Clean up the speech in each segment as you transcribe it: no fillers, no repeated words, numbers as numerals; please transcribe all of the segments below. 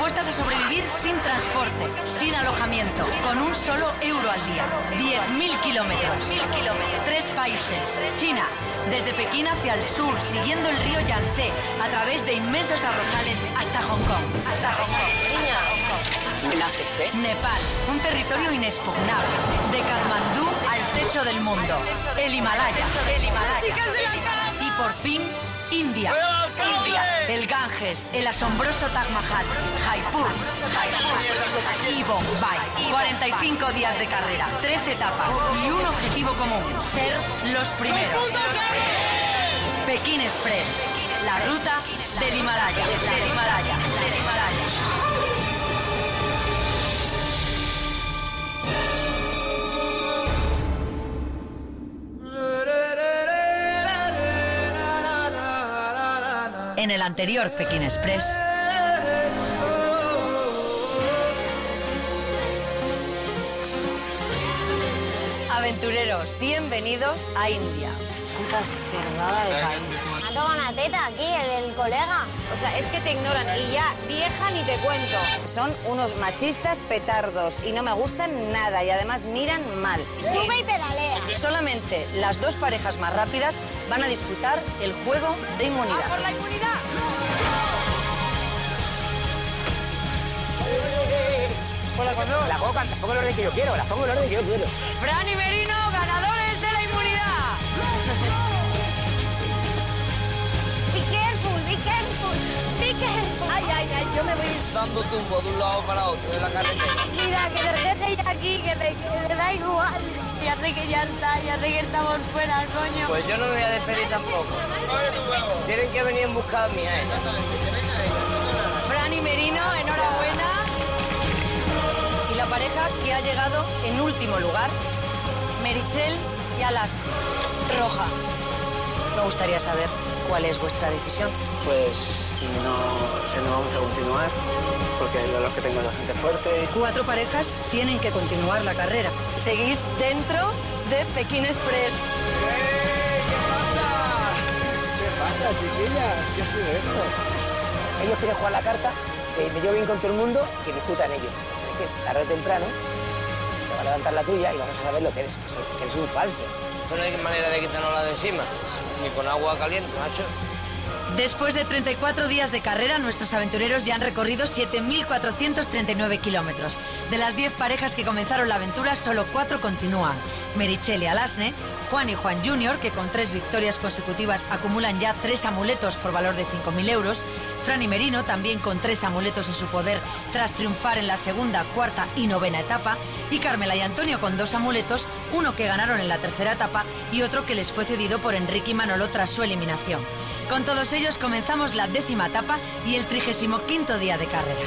dispuestas a sobrevivir sin transporte, sin alojamiento, con un solo euro al día. 10.000 kilómetros. 3 países. China, desde Pekín hacia el sur, siguiendo el río Yangtze, a través de inmensos arrozales hasta Hong Kong. Niña. Homenajes, ¿eh? Nepal, un territorio inexpugnable. De Katmandú al techo del mundo. El Himalaya. Y por fin, India. El Ganges, el asombroso Taj Mahal, Jaipur y Bombay. 45 días de carrera, 13 etapas y un objetivo común: ser los primeros. Pekín Express, la ruta del Himalaya. En el anterior Pekín Express. Aventureros, bienvenidos a India. Puta cerrada de país. Ha tocado una teta aquí, el colega. O sea, es que te ignoran y ya vieja ni te cuento. Son unos machistas petardos y no me gustan nada y además miran mal. Sube y pedalea. Solamente las 2 parejas más rápidas van a disputar el juego de inmunidad. ¡Por la inmunidad! La pongo en el orden que yo quiero, Fran y Merino, ganadores de la inmunidad. Be careful, be careful, be careful. Ay, yo me voy. dando tumbo de un lado para otro de la carretera. Mira, que te dejes ya aquí, que te da igual. Ya sé que ya está, ya sé que estamos fuera, coño. Pues yo no me voy a despedir tampoco. Tienen que venir en busca mía, Fran y Merino, enhorabuena. Y la pareja que ha llegado en último lugar, Meritxell y Alas. Roja. Me gustaría saber cuál es vuestra decisión. Pues no vamos a continuar, porque el dolor que tengo es bastante fuerte. 4 parejas tienen que continuar la carrera. Seguís dentro de Pekín Express. ¿Qué pasa, chiquilla? ¿Qué ha sido esto? Ellos quieren jugar la carta, me llevo bien con todo el mundo, que discutan ellos. Es que tarde o temprano se va a levantar la tuya y vamos a saber lo que eres, que eres un falso. No hay manera de quitárnosla de encima, ni con agua caliente, macho. Después de 34 días de carrera, nuestros aventureros ya han recorrido 7.439 kilómetros. De las 10 parejas que comenzaron la aventura, solo 4 continúan. Meritxell y Alasne, Juan y Juan Jr., que con 3 victorias consecutivas acumulan ya 3 amuletos por valor de 5.000 euros. Fran y Merino, también con 3 amuletos en su poder tras triunfar en la segunda, cuarta y novena etapa. Y Carmela y Antonio con 2 amuletos, uno que ganaron en la tercera etapa y otro que les fue cedido por Enrique y Manolo tras su eliminación. Con todos ellos comenzamos la 10ª etapa y el 35º día de carrera.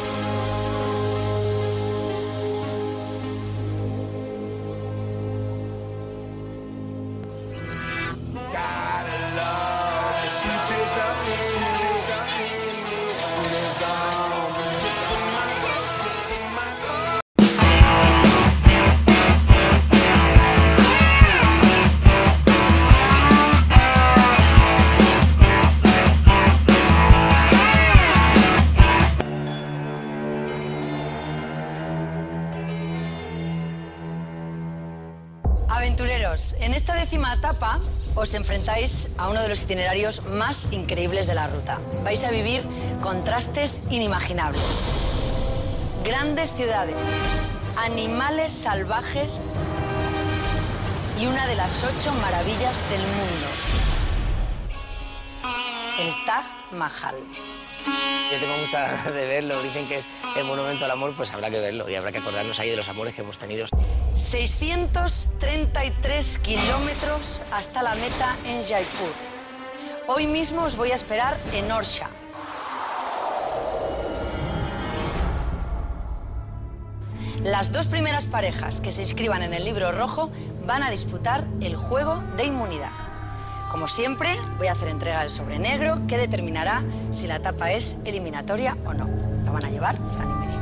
Aventureros, en esta 10ª etapa os enfrentáis a uno de los itinerarios más increíbles de la ruta. Vais a vivir contrastes inimaginables. Grandes ciudades, animales salvajes y una de las 8 maravillas del mundo. El Taj Mahal. Yo tengo muchas ganas de verlo, dicen que es el monumento al amor, pues habrá que verlo y habrá que acordarnos ahí de los amores que hemos tenido. 633 kilómetros hasta la meta en Jaipur. Hoy mismo os voy a esperar en Orsha. Las 2 primeras parejas que se inscriban en el libro rojo van a disputar el juego de inmunidad. Como siempre, voy a hacer entrega del sobre negro que determinará si la etapa es eliminatoria o no. Lo van a llevar Fran y Merino.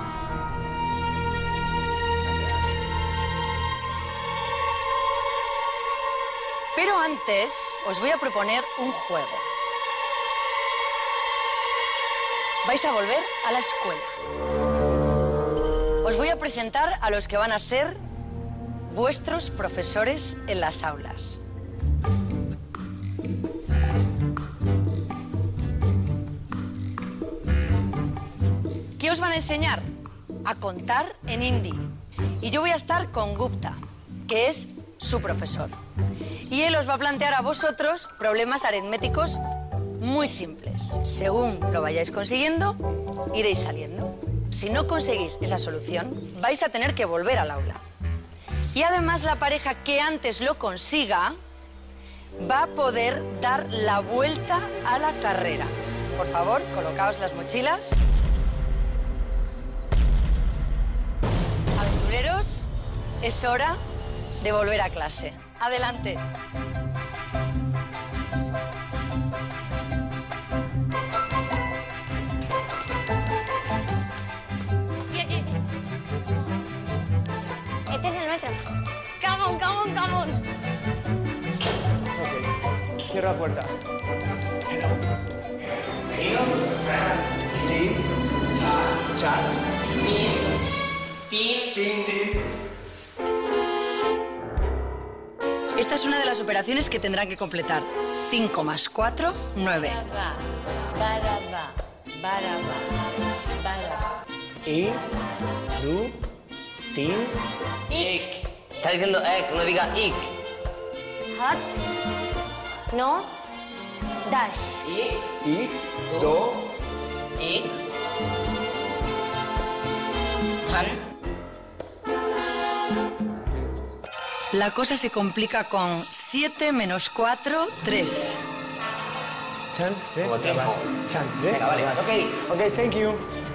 Pero antes os voy a proponer un juego. vais a volver a la escuela. Os voy a presentar a los que van a ser vuestros profesores en las aulas. ¿Qué os van a enseñar? A contar en hindi. Y yo voy a estar con Gupta, que es su profesor. Y él os va a plantear a vosotros problemas aritméticos muy simples. Según lo vayáis consiguiendo, iréis saliendo. Si no conseguís esa solución, vais a tener que volver al aula. Y además la pareja que antes lo consiga va a poder dar la vuelta a la carrera. Por favor, colocaos las mochilas. Aventureros, es hora de volver a clase. Adelante. Este es el nuestro. Come on, come on, come on. Ok, cierra la puerta. Esta es una de las operaciones que tendrán que completar. 5 más 4, 9. I, du, tin. Ik. Está diciendo ek, no diga ik. Hot. No. Dash. I, do. Ik. Han. La cosa se complica con 7 menos 4, 3. Chan, Como tiempo. Chan, Venga, vale, vale. Ok, thank you.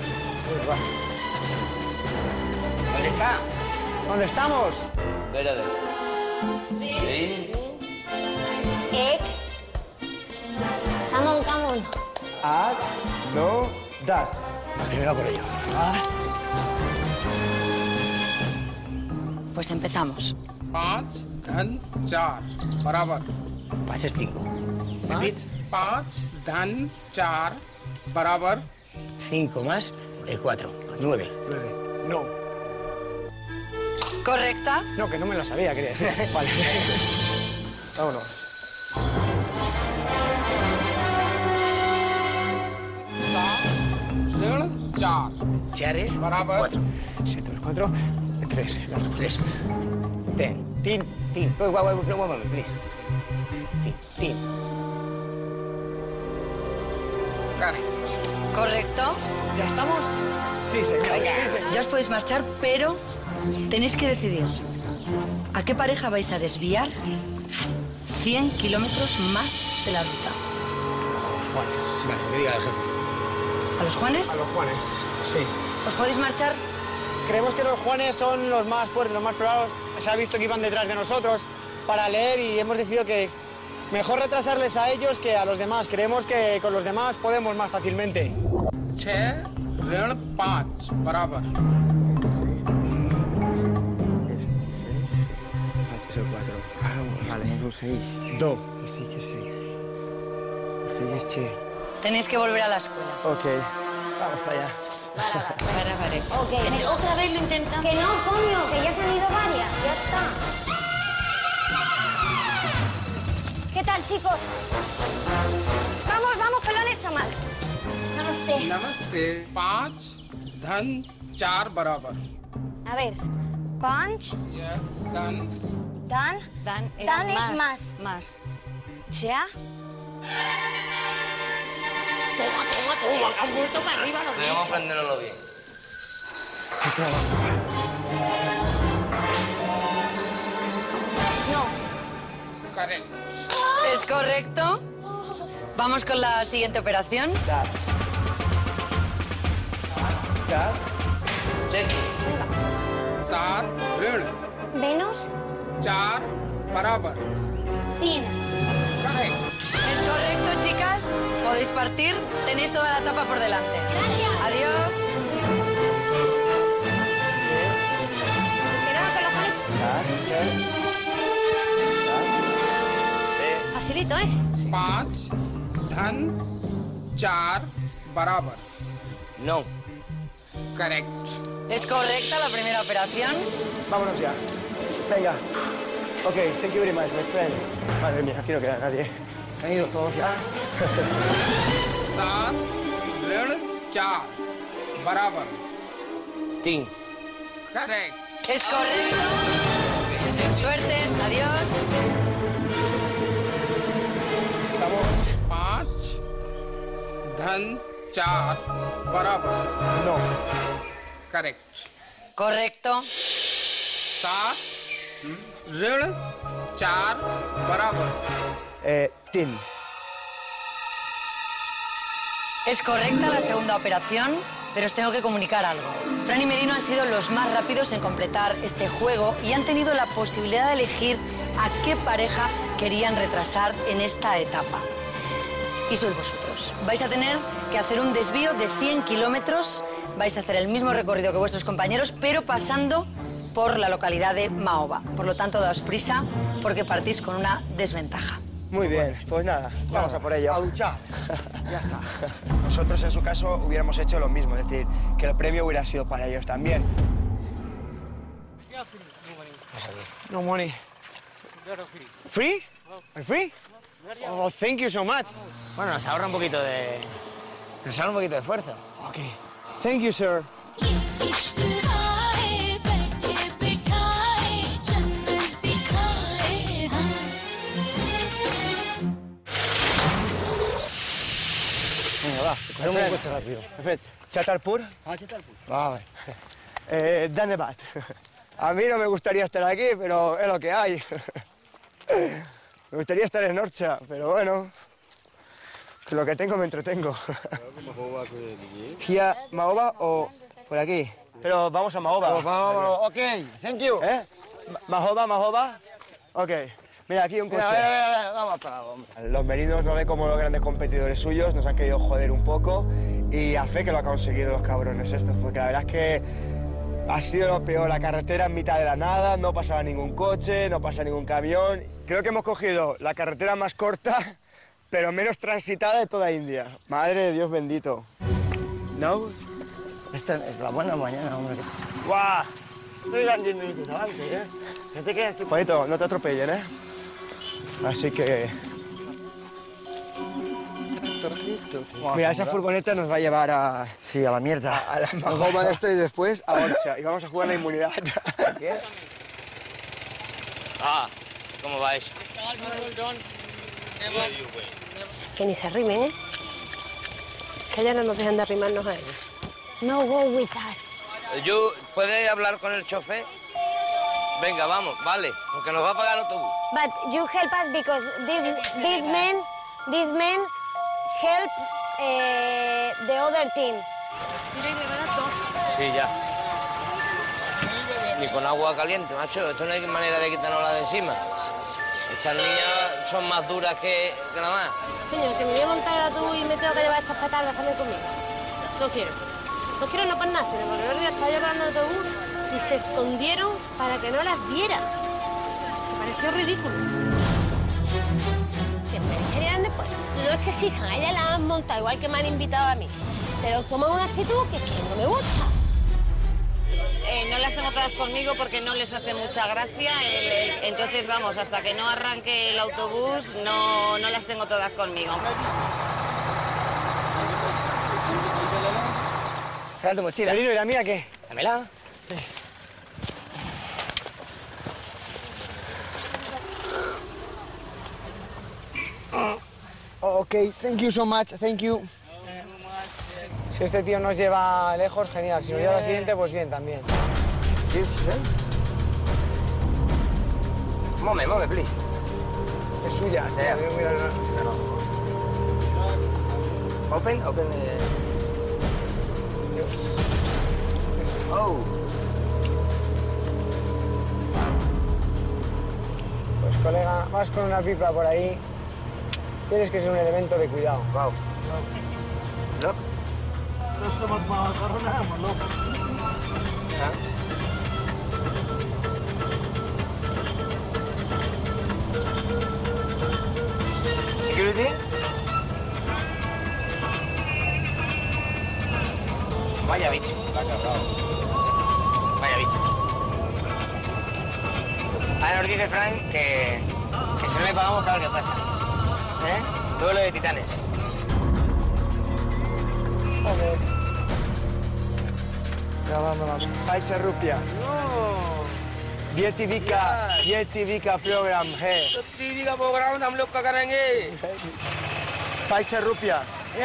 ¿Dónde está? ¿Dónde estamos? Ver, a ver. Egg. Come on, come on. At, no, das. Primero por ello. Pues empezamos. 5 धन 4 बराबर 5 es 5. 5 धन 4 बराबर 5 más 4. 9. 9. No. ¿Correcta? No, que no me lo sabía, quería decir. Vale. Vámonos. ऋण 4 Char es बराबर 4. 7 más 4, 3. 3. Ten. Tin. No, one, please. Tin. Correct ¿Correcto? ¿Ya estamos? Sí, señor. Sí, señor. Ya os podéis marchar, pero tenéis que decidir a qué pareja vais a desviar 100 kilómetros más de la ruta. Los Juanes. Vale, que diga el jefe. ¿A los Juanes? A los Juanes, sí. ¿Os podéis marchar? Creemos que los Juanes son los más fuertes, los más probados. Se ha visto que iban detrás de nosotros para leer y hemos decidido que mejor retrasarles a ellos que a los demás. Creemos que con los demás podemos más fácilmente. 6 ऋण 5 बराबर 4. Claro, vale. 6. 2. 6 es 6. 6 es che. Tenéis que volver a la escuela. Ok. Vamos para allá. Ok, otra vez lo intentamos. Que no, coño, que ya se han ido varias. Ya está. ¿Qué tal, chicos? Vamos, que lo han hecho mal. Namaste. नमस्ते 5 धन 4 बराबर A ver, punch, yes धन dan. Dan, Dan es más. Más. Chea. Debemos aprenderlo bien. No. Correct ¿Es correcto? Vamos con la siguiente operación. Das. Chat. Check. 7 ऋण Menos 4 बराबर 100. Correct ¿Es correcto, chicas? Podéis partir. Tenéis toda la etapa por delante. Gracias. Adiós. Pero que lo pones Chat. facilito, ¿eh? 5 धन 4 बराबर No. Correct. ¿Es correcta la primera operación? Vámonos ya. Venga. Ok, thank you very much, my friend. Madre mía, aquí no queda nadie. ¿Han ido todos ya? 7 ऋण 4 बराबर। Tin. Correct. Es correcto. Suerte, adiós. Estamos... 5 धन 4 बराबर। No. Correct। Correcto. 7 ऋण 4 बराबर। Tin. Es correcta la segunda operación, pero os tengo que comunicar algo. Fran y Merino han sido los más rápidos en completar este juego y han tenido la posibilidad de elegir a qué pareja querían retrasar en esta etapa. Y sois vosotros. Vais a tener que hacer un desvío de 100 kilómetros. Vais a hacer el mismo recorrido que vuestros compañeros, pero pasando por la localidad de Maoba. Por lo tanto, daos prisa porque partís con una desventaja. Muy bien, pues nada, vamos a por ello. A luchar. Ya está. Nosotros, en su caso, hubiéramos hecho lo mismo, es decir, que el premio hubiera sido para ellos también. No money. Free? Free? Oh, thank you so much. Bueno, nos ahorra un poquito de... Nos ahorra un poquito de esfuerzo. Ok. Thank you, sir. Venga, va. Cogemos un coche rápido. Perfecto. ¿Chatarpur? Vale. Danebat. A mí no me gustaría estar aquí, pero es lo que hay. Me gustaría estar en Orcha, pero bueno, con lo que tengo me entretengo. ¿Gia Maoba o por aquí? Pero vamos a Maoba. Ok, thank you. Mahoba. Ok. Mira, aquí un coche. Vamos para hombre. Los merinos no ven como los grandes competidores suyos, nos han querido joder un poco y a fe que lo han conseguido los cabrones estos, porque la verdad es que ha sido lo peor. La carretera en mitad de la nada, no pasaba ningún coche, no pasa ningún camión. Creo que hemos cogido la carretera más corta, pero menos transitada de toda India. Madre de Dios bendito. ¿No? Esta es la buena mañana, hombre. ¡Guau! No irán 10 minutos adelante, ¿eh? No te quedas... Juanito, no te atropellen, ¿eh? Así que... Mira, esa furgoneta nos va a llevar a... Sí, a la mierda. A la Mahoba de esto y después a Orcha. Y vamos a jugar la inmunidad. ¿Qué? Ah, ¿cómo va eso? Que ni se arrimen, ¿eh? Que ya no nos dejan de arrimarnos a ellos. No go with us. ¿Puede hablar con el chofer? Venga, vamos, vale, porque nos va a pagar el autobús. But you help us because these men help the other team. Sí, ya. Ni con agua caliente, macho. Esto no hay manera de quitárnosla de encima. Estas niñas son más duras que nada más. Coño, que me voy a montar el autobús y me tengo que llevar estas petardas también conmigo. No quiero. No quiero no por nada, sino porque el otro día estaba yo parando el autobús y se escondieron para que no las viera. Me pareció ridículo. Que me echarían después. No es que exijan, a ella la han montado igual que me han invitado a mí. Pero toman una actitud que no me gusta. No las tengo todas conmigo porque no les hace mucha gracia. Entonces, vamos, hasta que no arranque el autobús, no las tengo todas conmigo. Trae tu mochila. Merino, ¿y la mía qué? Dámela. Ok, thank you so much, thank you. Si este tío nos lleva lejos, genial. Si nos lleva al siguiente, pues bien también. Moment, please. Es suya. Yeah. No. Open the... Oh. Pues colega, vas con una pipa por ahí. Tienes que ser un elemento de cuidado. Wow. No. No estamos para nada, ¿no? Security? Vaya bicho. Vaya bicho. Ahora nos dice Frank que si no le pagamos, claro, ¿qué pasa? Duelo de titanes. Joder. Paisa Rupia. ये TV का programme है TV का programme हम लोग का करेंगे पैसा रुपया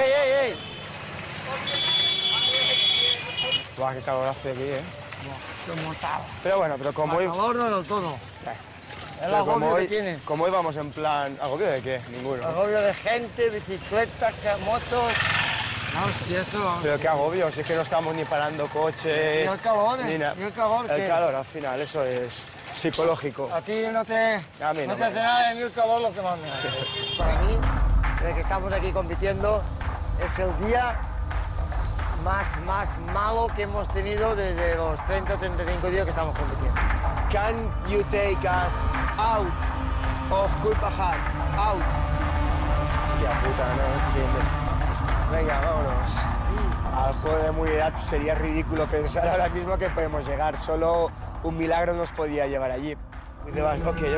Guau, qué calor hace aquí, Pero bueno, pero como hoy... calor no todo. El agobio que tiene. Como hoy vamos en plan... ¿Agobio de qué? Ninguno. Agobio de gente, bicicletas, motos... No, si esto... Pero qué agobio, si es que no estamos ni parando coches... ¿Y el calor? Ni nada. ¿Y el calor qué? El calor, al final, eso es psicológico. A ti no te... A mí no te hace nada, a mí el calor lo que más me hace. Para mí, desde que estamos aquí compitiendo, es el día más malo que hemos tenido desde los 30 o 35 días que estamos compitiendo. Can you take us out of Kulpahar? Out. Hostia puta, no entiendo. Venga, vámonos. Al juego de munidad sería ridículo pensar ahora mismo que podemos llegar. Solo un milagro nos podía llevar allí. Y te vas, ok. Yes.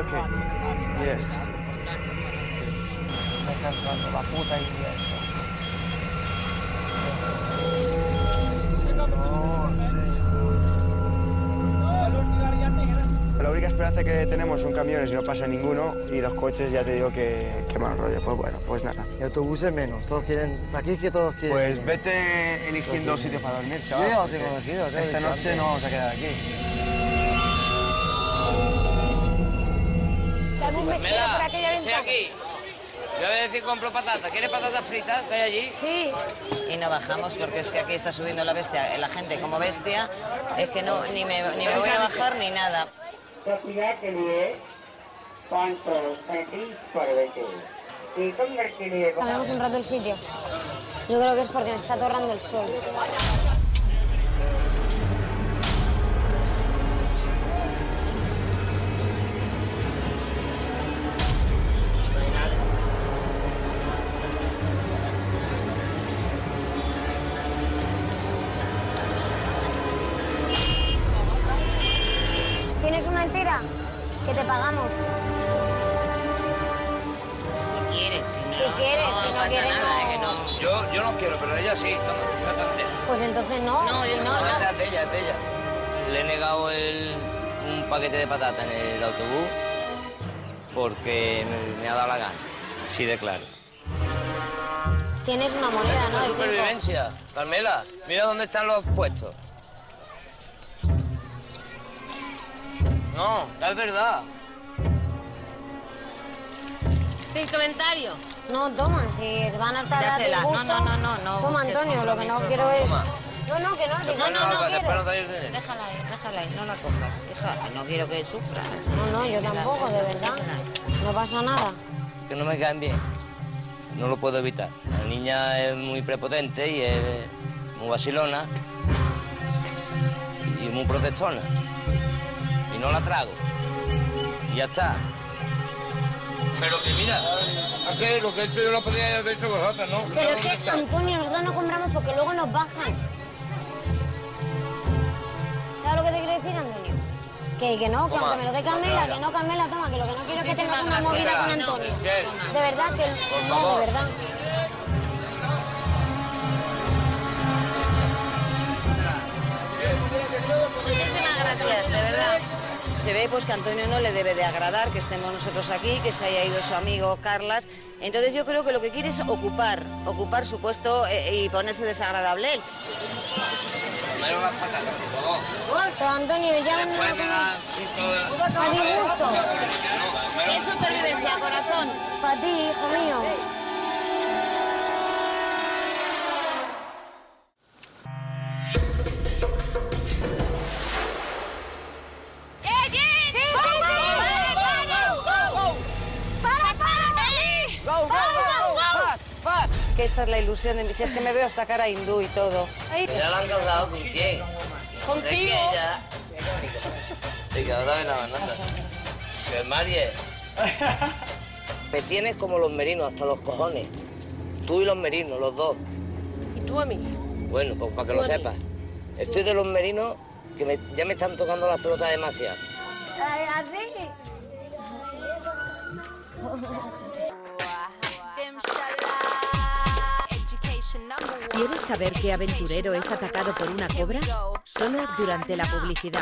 Me está cansando la puta idea. La única esperanza que tenemos son camiones y no pasa ninguno, y los coches ya te digo que mal rollo. Pues bueno, pues nada. Y autobuses menos, todos quieren... Aquí que todos quieren... Pues vete eligiendo sitio para dormir, chaval. Yo ya lo tengo elegido. Esta noche no vamos a quedar aquí. Carmela, estoy aquí. Yo voy a decir compro patatas. ¿Quieres patatas fritas que hay allí? Sí. Y no bajamos porque es que aquí está subiendo la bestia, la gente como bestia, es que no, ni me voy a bajar ni nada. Cambiamos un rato el sitio. Yo creo que es porque me está atorrando el sol. ¿Tienes una entera? Que te pagamos. Si quieres, si no, Si quieres, no si no pasa quieres, nada, no. que no. yo no quiero, pero ella sí. Toma, exactamente. Pues entonces no. No, yo No, esa es de ella, es de ella. Le he negado un paquete de patatas en el autobús porque me ha dado la gana. Sí, de claro. Tienes una moneda, ¿no? Es De cinco. supervivencia. Carmela, mira dónde están los puestos. No, es verdad. Sin comentario. No, toma, si van a estar a Dásela. tu gusto. No. Toma, busques Antonio, lo que no compromiso. quiero es... Toma. No, que no, digo, No, no espera, quiero. no te ayudes. Déjala ahí, no la cojas, hija, no quiero que sufra. No, yo tampoco, de verdad. No pasa nada. Que no me caen bien. No lo puedo evitar. La niña es muy prepotente y es muy vacilona y muy protestona. Y no la trago. Y ya está. Pero que mira, Aquí lo que he hecho yo lo podría haber hecho vosotros, ¿no? Pero es que, Antonio, nosotros no compramos porque luego nos bajan. ¿Sabes lo que te quiero decir, Antonio? Que no, que Toma, aunque me lo dé Carmela, que no, Carmela, toma, que lo que no quiero es que tengas una movida con Antonio. De verdad que... No, favor. de verdad. Muchísimas gracias, de verdad. Se ve pues que a Antonio no le debe de agradar que estemos nosotros aquí, que se haya ido su amigo Carlas. Entonces yo creo que lo que quiere es ocupar su puesto y ponerse desagradable él. primero las patatas, por favor. Pero, Antonio, ya no... Después me das A mi gusto. Es supervivencia, corazón. Para ti, hijo mío. Que esta es la ilusión de mi... Si es que me veo hasta cara hindú y todo. Ya la han causado con quién. Contigo. Sí, que ahora dame la bandana. Que Marie, me tienes como los merinos, hasta los cojones. Tú y los merinos, los dos. ¿Y tú a mí? Bueno, pues para que Tú lo a mí. sepas. Estoy de los merinos que ya me están tocando las pelotas demasiado. ¿Así? ¿Quieres saber qué aventurero es atacado por una cobra? Solo durante la publicidad.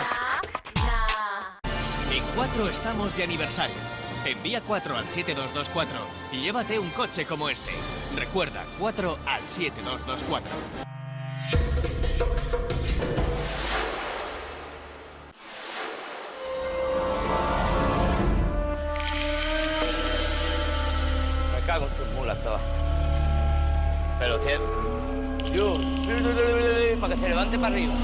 En 4 estamos de aniversario. Envía 4 al 7224 y llévate un coche como este. Recuerda, 4 al 7224. Me cago en tus mulas todas. Pero que... para que se levante para arriba.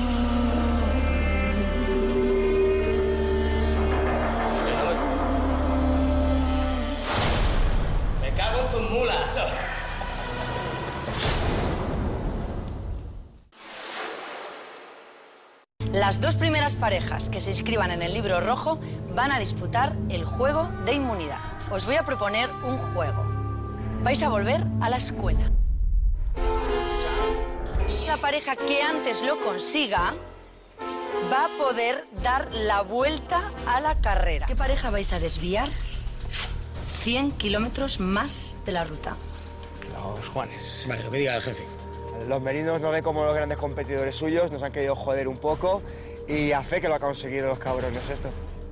Me cago en tus mulas. Las dos primeras parejas que se inscriban en el libro rojo van a disputar el juego de inmunidad. Os voy a proponer un juego. Vais a volver a la escuela. La pareja que antes lo consiga va a poder dar la vuelta a la carrera. ¿Qué pareja vais a desviar 100 kilómetros más de la ruta? Los Juanes. Vale, lo que diga el jefe. Los merinos nos ven como los grandes competidores suyos, nos han querido joder un poco y a fe que lo ha conseguido los cabrones esto.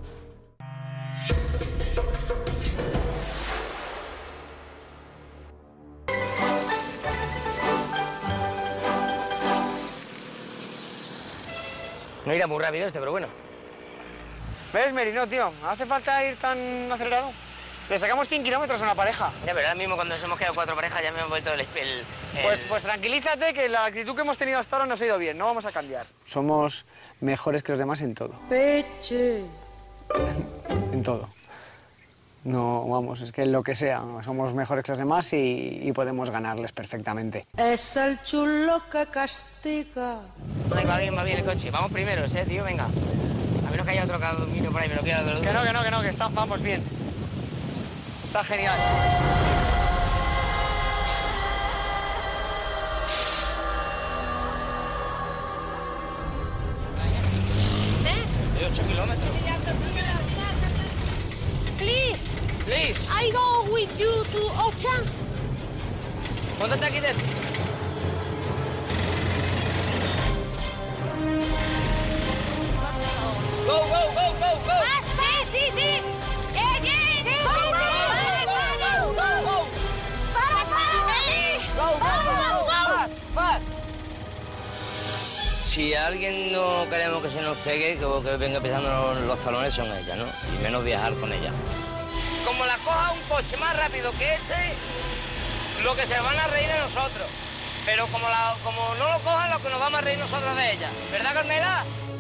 No irá muy rápido este, pero bueno. ¿Ves, Merino, tío? ¿No hace falta ir tan acelerado? Le sacamos 100 kilómetros a una pareja. Ya, pero ahora mismo cuando nos hemos quedado 4 parejas ya me hemos vuelto el... Pues tranquilízate que la actitud que hemos tenido hasta ahora nos ha ido bien, no vamos a cambiar. Somos mejores que los demás en todo. Peche. En todo. No, vamos, es que en lo que sea, somos mejores que los demás y podemos ganarles perfectamente. Es el chulo que castiga. Venga, va bien el coche. Vamos primeros, tío, venga. A menos que haya otro camino por ahí, me lo quiera. Que vamos bien. Está genial. De 8 kilómetros. Please, Please, I go with you to Ocha. póntate aquí dentro. Go, go, go, go, go. Sí. Fast. Si a alguien no queremos que se nos pegue, que venga pisando los talones son ellas, ¿no? Y menos viajar con ella. Como la coja un coche más rápido que este, lo que se van a reír de nosotros. Pero como no lo cojan, lo que nos vamos a reír nosotros de ella. ¿Verdad, Carmela?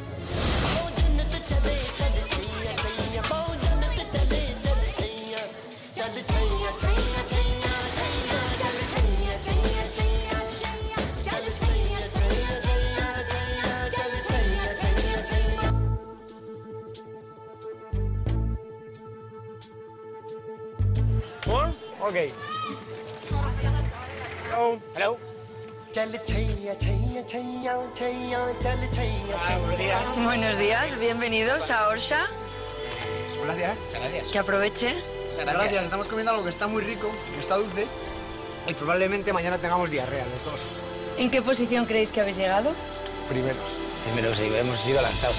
Okay. Hello. Buenos días. Buenos días, bienvenidos a Orsha. Gracias. Muchas gracias. Que aproveche. Gracias, estamos comiendo algo que está muy rico, que está dulce y probablemente mañana tengamos diarrea los dos. ¿En qué posición creéis que habéis llegado? Primeros. Primero sí, hemos sido lanzados.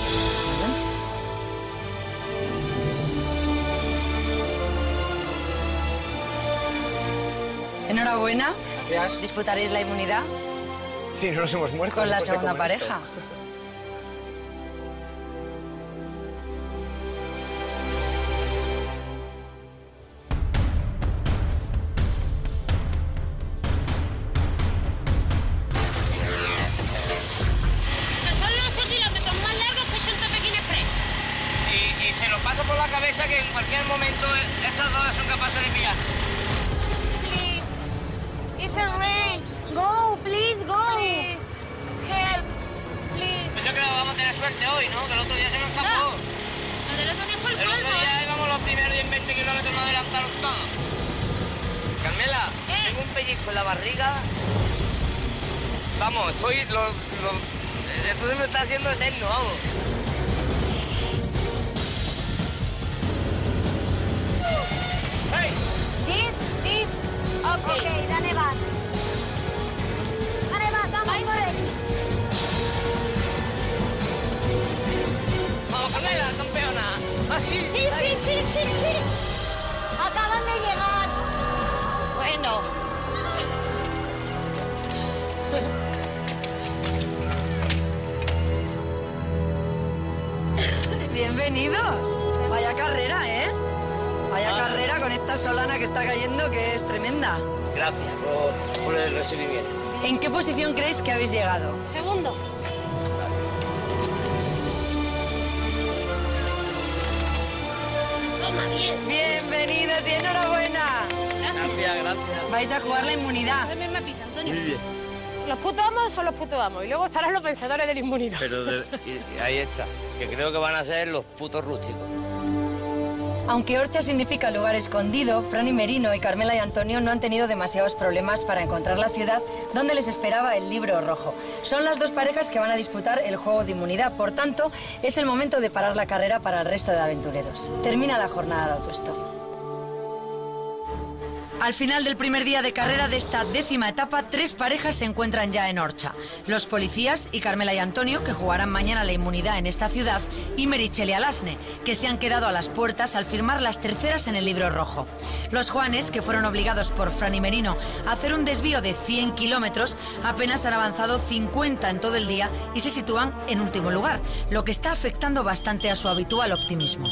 Enhorabuena. Gracias. Disputaréis la inmunidad Sí, no nos hemos muerto. con la después de segunda comer esto. pareja. Son los 8 kilómetros más largos que Santa Pekín Express. Y se nos pasa por la cabeza que en cualquier momento estas dos son capaces de pillar. It's a race. Go, please, go. Please. Help. Please. Pues yo creo que vamos a tener suerte hoy, ¿no? Que el otro día se nos escapó. Lo del otro día fue el El otro colmo. día íbamos los primeros y en 20 kilómetros nos adelantaron todos. Carmela, tengo un pellizco en la barriga. Vamos, estoy... Esto se me está haciendo eterno, vamos. Hey. This. Okay, dale va. Dale va, vamos, corre. Vamos con ella, campeona. Así. Sí. Acaban de llegar. Bueno. Bienvenidos. Vaya carrera, ¿eh? Vaya carrera con esta solana que está cayendo, que es tremenda. Gracias por el recibimiento. ¿En qué posición creéis que habéis llegado? Segundo. Toma, bien. Bienvenidos y enhorabuena. Gracias. Vais a jugar la inmunidad. Dame el mapita, Antonio. Muy bien. Los putos amos son los putos amos y luego estarán los pensadores de la inmunidad. Pero y ahí está, que creo que van a ser los putos rústicos. Aunque Orcha significa lugar escondido, Franny Merino y Carmela y Antonio no han tenido demasiados problemas para encontrar la ciudad donde les esperaba el libro rojo. Son las dos parejas que van a disputar el juego de inmunidad, por tanto, es el momento de parar la carrera para el resto de aventureros. Termina la jornada de autostop. Al final del primer día de carrera de esta 10ª etapa, 3 parejas se encuentran ya en Orcha. Los policías y Carmela y Antonio, que jugarán mañana la inmunidad en esta ciudad, y Meritxell y Alasne, que se han quedado a las puertas al firmar las terceras en el libro rojo. Los Juanes, que fueron obligados por Franny Merino a hacer un desvío de 100 kilómetros, apenas han avanzado 50 en todo el día y se sitúan en último lugar, lo que está afectando bastante a su habitual optimismo.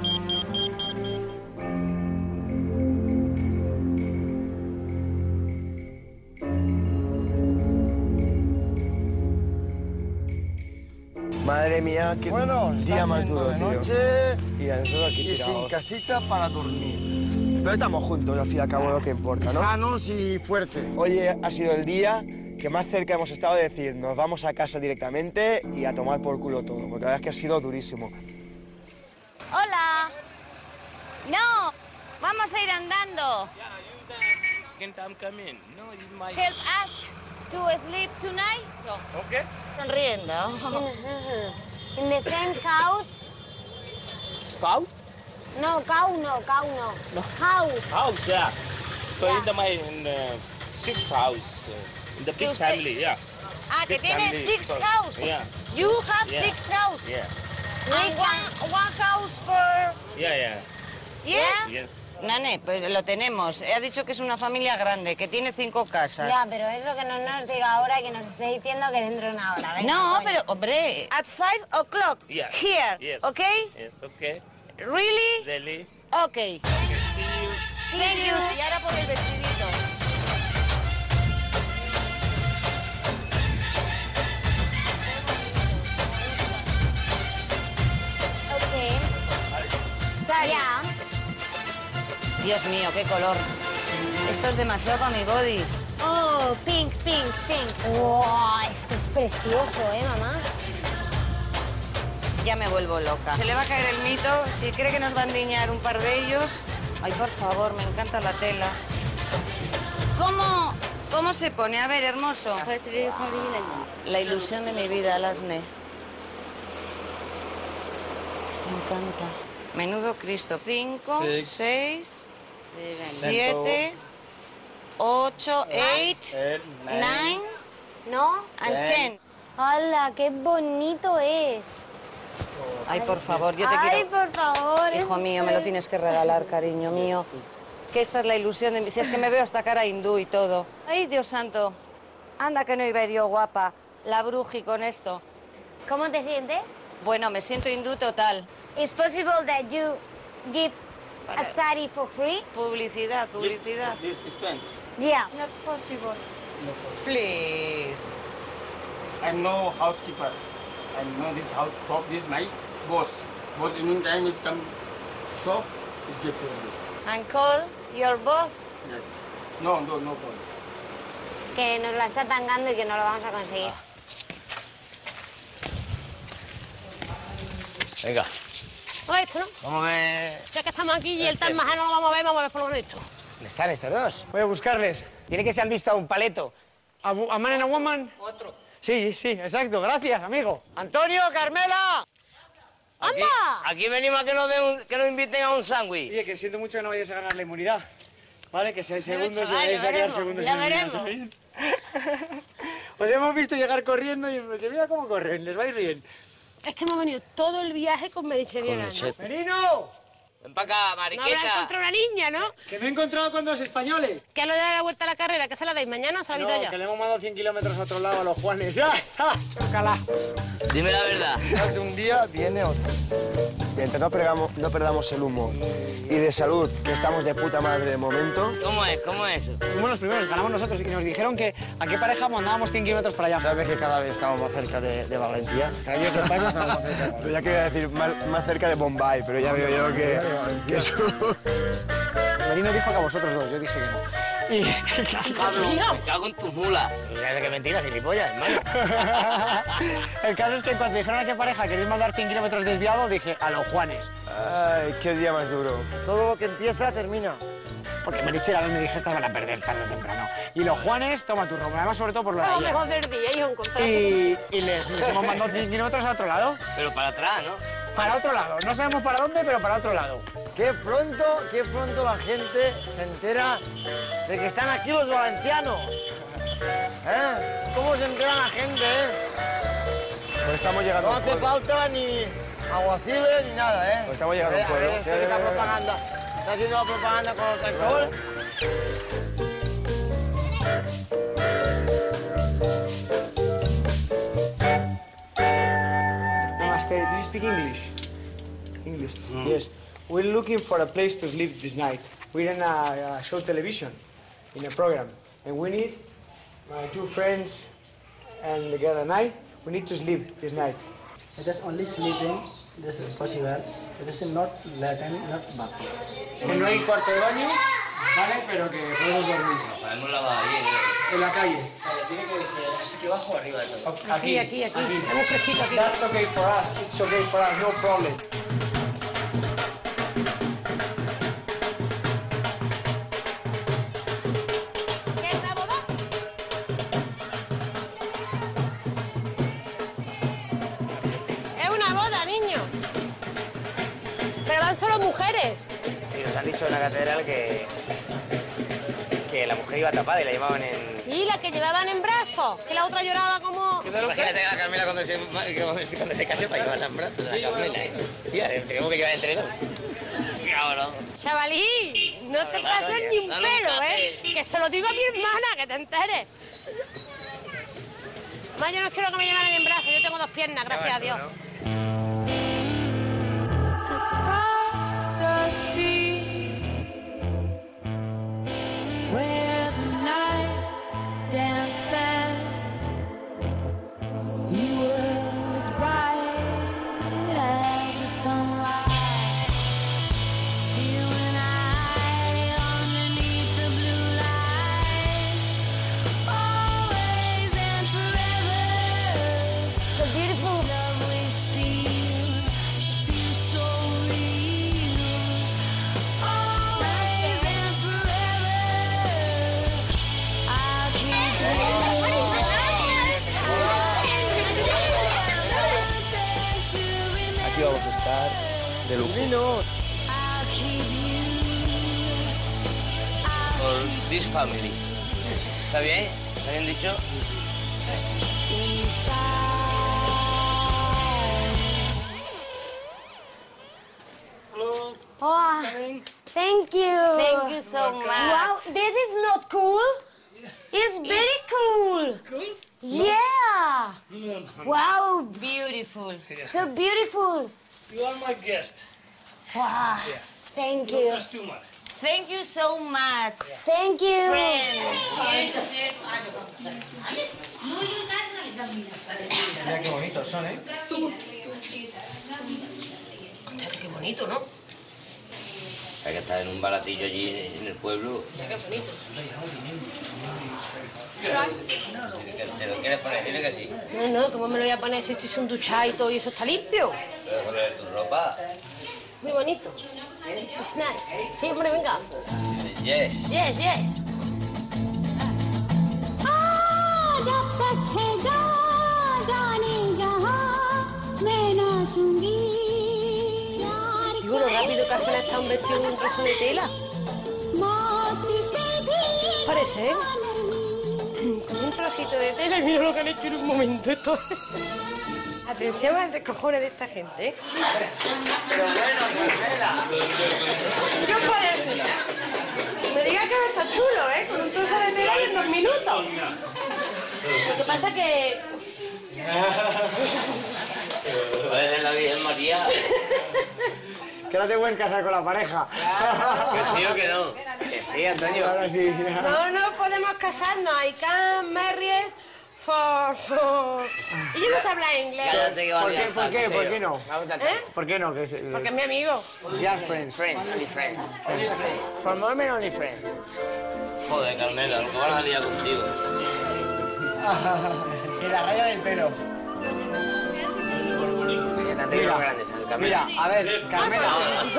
Madre mía, qué día más duro, de tío. noche Y a nosotros aquí y sin tirados. casita para dormir. Pero estamos juntos, al fin y al cabo, lo que importa, ¿no? Sanos y fuertes. Oye, ha sido el día que más cerca hemos estado de decir nos vamos a casa directamente y a tomar por culo todo, porque la verdad es que ha sido durísimo. Hola. No, vamos a ir andando. Help us to sleep tonight. Okay. Sonriendo. In the same house. Cow? No, cow no. House. House, yeah. So Yeah. in the six house, in the big usted- family, yeah. Ah, que Big tiene family, 6 so- house. Yeah. You have Yeah. 6 house. Yeah. And one house for... Yeah. Yes? Yes. Nane, pues lo tenemos. Ha dicho que es una familia grande, que tiene 5 casas. Ya, pero eso que no nos diga ahora, que nos esté diciendo que dentro de una hora. Venga, No, coño. pero, hombre, at 5 o'clock, Yeah. here, Yes. okay? Yes, okay. Really? Delhi. Okay. Thank you. Y ahora por el vestidito. Ya. Dios mío, qué color. Esto es demasiado para mi body. Oh, pink. Wow, esto es precioso, mamá. Ya me vuelvo loca. Se le va a caer el mito. Si cree que nos va a endiñar un par de ellos... Ay, por favor, me encanta la tela. ¿Cómo se pone? A ver, hermoso. La ilusión de mi vida, Alasne. Me encanta. Menudo Cristo. 5, 6, 7, 8, 8, 9, ¿No? and 10. ¡Hala, qué bonito es! Ay, por favor, yo te Ay, quiero... por favor. Hijo mío, me lo tienes que regalar, cariño mío. Que esta es la ilusión de mí. Si es que me veo hasta cara hindú y todo. Ay, Dios santo. Anda que no iba a ir yo guapa. La bruji con esto. ¿Cómo te sientes? Bueno, me siento hindú total. ¿Es posible that you give a sari for free? Publicidad. This spend. Yeah. Not possible. No possible. Please. I'm no housekeeper. I know this house shop this night. Boss in meantime is come shop is give for this. And call your boss. Yes. No problem. Que nos la está tangando y que no lo vamos a conseguir. Venga, Oye, esto no. vamos a ver... Ya que estamos aquí y el Taj Mahal no lo vamos a ver por lo menos esto. ¿Dónde están estos dos? Voy a buscarles. Tiene que se han visto a un paleto. A man and a woman? Sí, sí, exacto. Gracias, amigo. Antonio, Carmela. ¡Anda! Aquí venimos a que nos inviten a un sándwich. Oye, que siento mucho que no vayáis a ganar la inmunidad. ¿Vale? Que si hay segundos, chaval, vais a quedar segundos ya sin inmunidad. veremos. Os hemos visto llegar corriendo y hemos dicho, mira cómo corren, les va a ir bien. Es que hemos venido todo el viaje con Mericheliana, ¿no? ¡Merino! Ven para acá, No habrá mariqueta. encontrado una niña, ¿no? Que me he encontrado con 2 españoles. Que a lo de dar la vuelta a la carrera, que se la dais mañana o se la habéis dado ya. Que le hemos mandado 100 kilómetros a otro lado a los Juanes. ¡Ya! ¡Chócala! Dime la verdad. De un día viene otro. Mientras no perdamos el humor y de salud, que estamos de puta madre de momento. ¿Cómo es? ¿Cómo es? Fuimos los primeros, ganamos nosotros y nos dijeron que a qué pareja mandábamos 100 kilómetros para allá. Sabes que cada vez estamos más cerca de Valencia. Cada día que pasa estamos más cerca. Pero ya quería decir más cerca de Bombay, pero ya veo yo que eso... Merino dijo que a vosotros 2, yo dije que no. Y... Pablo, me cago en tus mulas. Qué mentira, gilipollas, hermano. El caso es que cuando dijeron a qué pareja queréis mandar 100 kilómetros desviados, dije a los Juanes. Ay, qué día más duro. Todo lo que empieza, termina. Porque Merichel a mí me dije que van a perder tarde o temprano. Y los Juanes, toma tu rumbo, además sobre todo por lo de Lo ayer. mejor del día, hijo, encontrar. Y les hemos mandado 100 kilómetros a otro lado. Pero para atrás, ¿no? Para otro lado. No sabemos para dónde, pero para otro lado. Qué pronto la gente se entera de que están aquí los valencianos. ¿Eh? ¿Cómo se entera la gente, Pues estamos llegando No a un hace pueblo. falta ni aguaciles ni nada, Pues estamos llegando a un pueblo. Esta propaganda. Está haciendo la propaganda con el tractor. Namaste. Do you speak English? English. Yes. We're looking for a place to sleep this night. We're in a show television, in a program, and we need my 2 friends and the girl and I. We need to sleep this night. It is only sleeping. This is possible. It is not Latin, not bath. Que no hay cuarto de baño, ¿vale? Pero que podemos dormir. Podemos lavar ahí. En la calle. Tiene que ser aquí abajo o arriba de todo. Aquí. Es muy fresquito aquí. That's okay for us. It's okay for us. No problem. ¿Qué es una boda? Es una boda, niño. Pero van solo mujeres. Sí, nos han dicho en la catedral que la mujer iba tapada y la llevaban en... Sí, la que llevaban en brazos. Que la otra lloraba como... Imagínate a la Carmela cuando se case para llevarla en brazos. La Carmela, Tía, tenemos que llevar entre dos. Cabrón. Chavalí, no te pases ni un pelo, ¿eh? Que se lo digo a mi hermana, que te enteres. Además, yo no quiero que me lleven en brazos. Yo tengo 2 piernas, gracias a Dios. Where the night dances, you were as bright as the sunrise. You and I underneath the blue light, always and forever. So beautiful. This love we steal feels so real. Always and forever. I'll keep Aquí vamos a estar de lujo. For this family. ¿Está bien? ¿Está bien dicho? Oh, thank you. Thank you so much. Wow, this is not cool. It's very cool. Cool? Yeah. Wow. Beautiful. So beautiful. You are my guest. Wow. Thank you. Just too much. Thank you so much. Thank you. Mira qué bonitos son, ¿eh? Qué bonito, ¿no? Hay que estar en un baratillo allí en el pueblo. Qué bonito. ¿Te lo quieres poner? Dile que sí. No, ¿cómo me lo voy a poner si estoy sin duchar y todo y eso está limpio? Pero poner tu ropa. Muy bonito. It's nice. Sí, hombre, venga. Yes. Yes, yes. Ah, ya te quedas. apenas está un vestido de un trozo de tela. Parece, ¿eh? Con un trocito de tela y mira lo que han hecho en un momento esto. Atención al descojone de esta gente, ¿eh? Pero bueno, Carmela. ¿Qué os parece? Me diga que está chulo, ¿eh? Con un trozo de tela y en 2 minutos. Lo que pasa que... Eres la Virgen María. Que no te puedes casar con la pareja. Que sí o que no. Que sí, Antonio. Ahora sí. No podemos casarnos. I can marry for... Y yo no sé hablar inglés. Cállate que va a liar. ¿Por qué no? ¿Eh? ¿Por qué no? Porque es mi amigo. Just friends. Friends, only friends. For the moment, only friends. Joder, Carmela, lo que van a liar contigo. Y la raya del pelo. Mira, a ver, Carmela.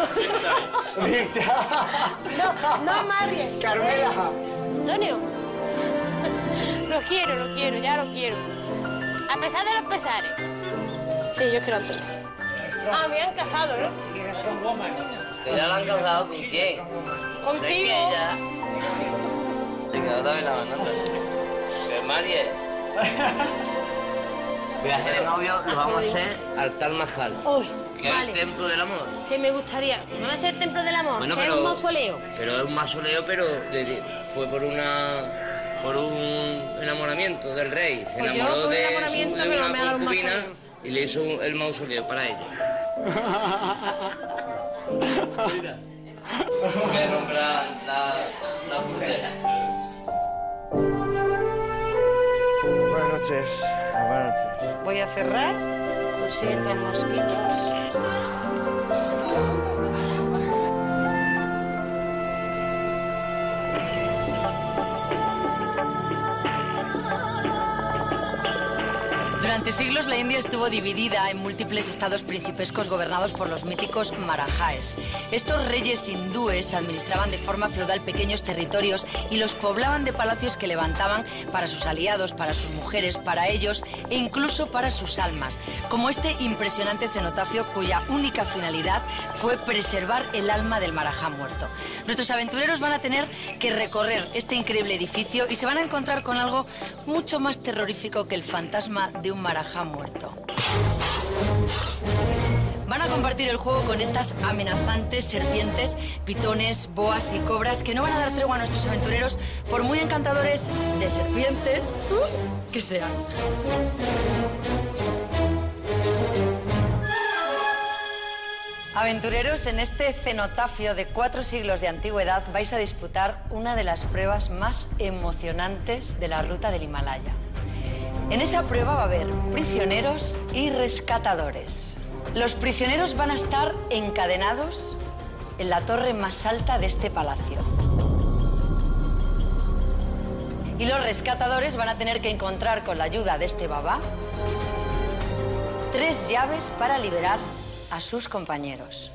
No, Marie. Carmela. Antonio. Lo quiero, ya lo quiero. A pesar de los pesares. Sí, yo quiero a Antonio. Ah, me han casado, ¿no? ¿Que ya lo han casado con quién? Contigo. Ella se quedó también la bandota. Que Marie. Viaje de novio lo vamos a hacer al Taj Mahal. Uy, Que vale. es el templo del amor. Que me gustaría. ¿Que me va a ser el templo del amor? Bueno, que pero- es un mausoleo. Pero es un mausoleo, pero fue por un enamoramiento del rey. Se Pues yo enamoró por un de enamoramiento que no una me haga un concubina mausoleo. y le hizo el mausoleo para ella. Que nombra la pulsera. Buenas noches. Buenas noches. Voy a cerrar por si entran mosquitos. Durante siglos la India estuvo dividida en múltiples estados principescos gobernados por los míticos Marajáes. Estos reyes hindúes administraban de forma feudal pequeños territorios y los poblaban de palacios que levantaban para sus aliados, para sus mujeres, para ellos e incluso para sus almas, como este impresionante cenotafio cuya única finalidad fue preservar el alma del Marajá muerto. Nuestros aventureros van a tener que recorrer este increíble edificio y se van a encontrar con algo mucho más terrorífico que el fantasma de un Marajá muerto. Van a compartir el juego con estas amenazantes serpientes, pitones, boas y cobras que no van a dar tregua a nuestros aventureros por muy encantadores de serpientes que sean. Aventureros, en este cenotafio de 4 siglos de antigüedad vais a disputar una de las pruebas más emocionantes de la ruta del Himalaya. En esa prueba va a haber prisioneros y rescatadores. Los prisioneros van a estar encadenados en la torre más alta de este palacio. Y los rescatadores van a tener que encontrar, con la ayuda de este babá, 3 llaves para liberar a sus compañeros.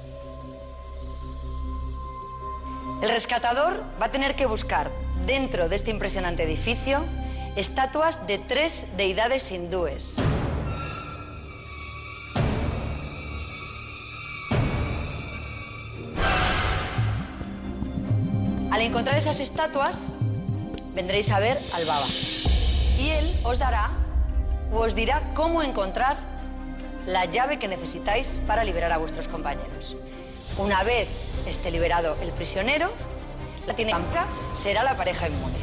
El rescatador va a tener que buscar dentro de este impresionante edificio estatuas de 3 deidades hindúes. Al encontrar esas estatuas, vendréis a ver al Baba. Y él os dará o os dirá cómo encontrar la llave que necesitáis para liberar a vuestros compañeros. Una vez esté liberado el prisionero, la tiene amplia, será la pareja inmune.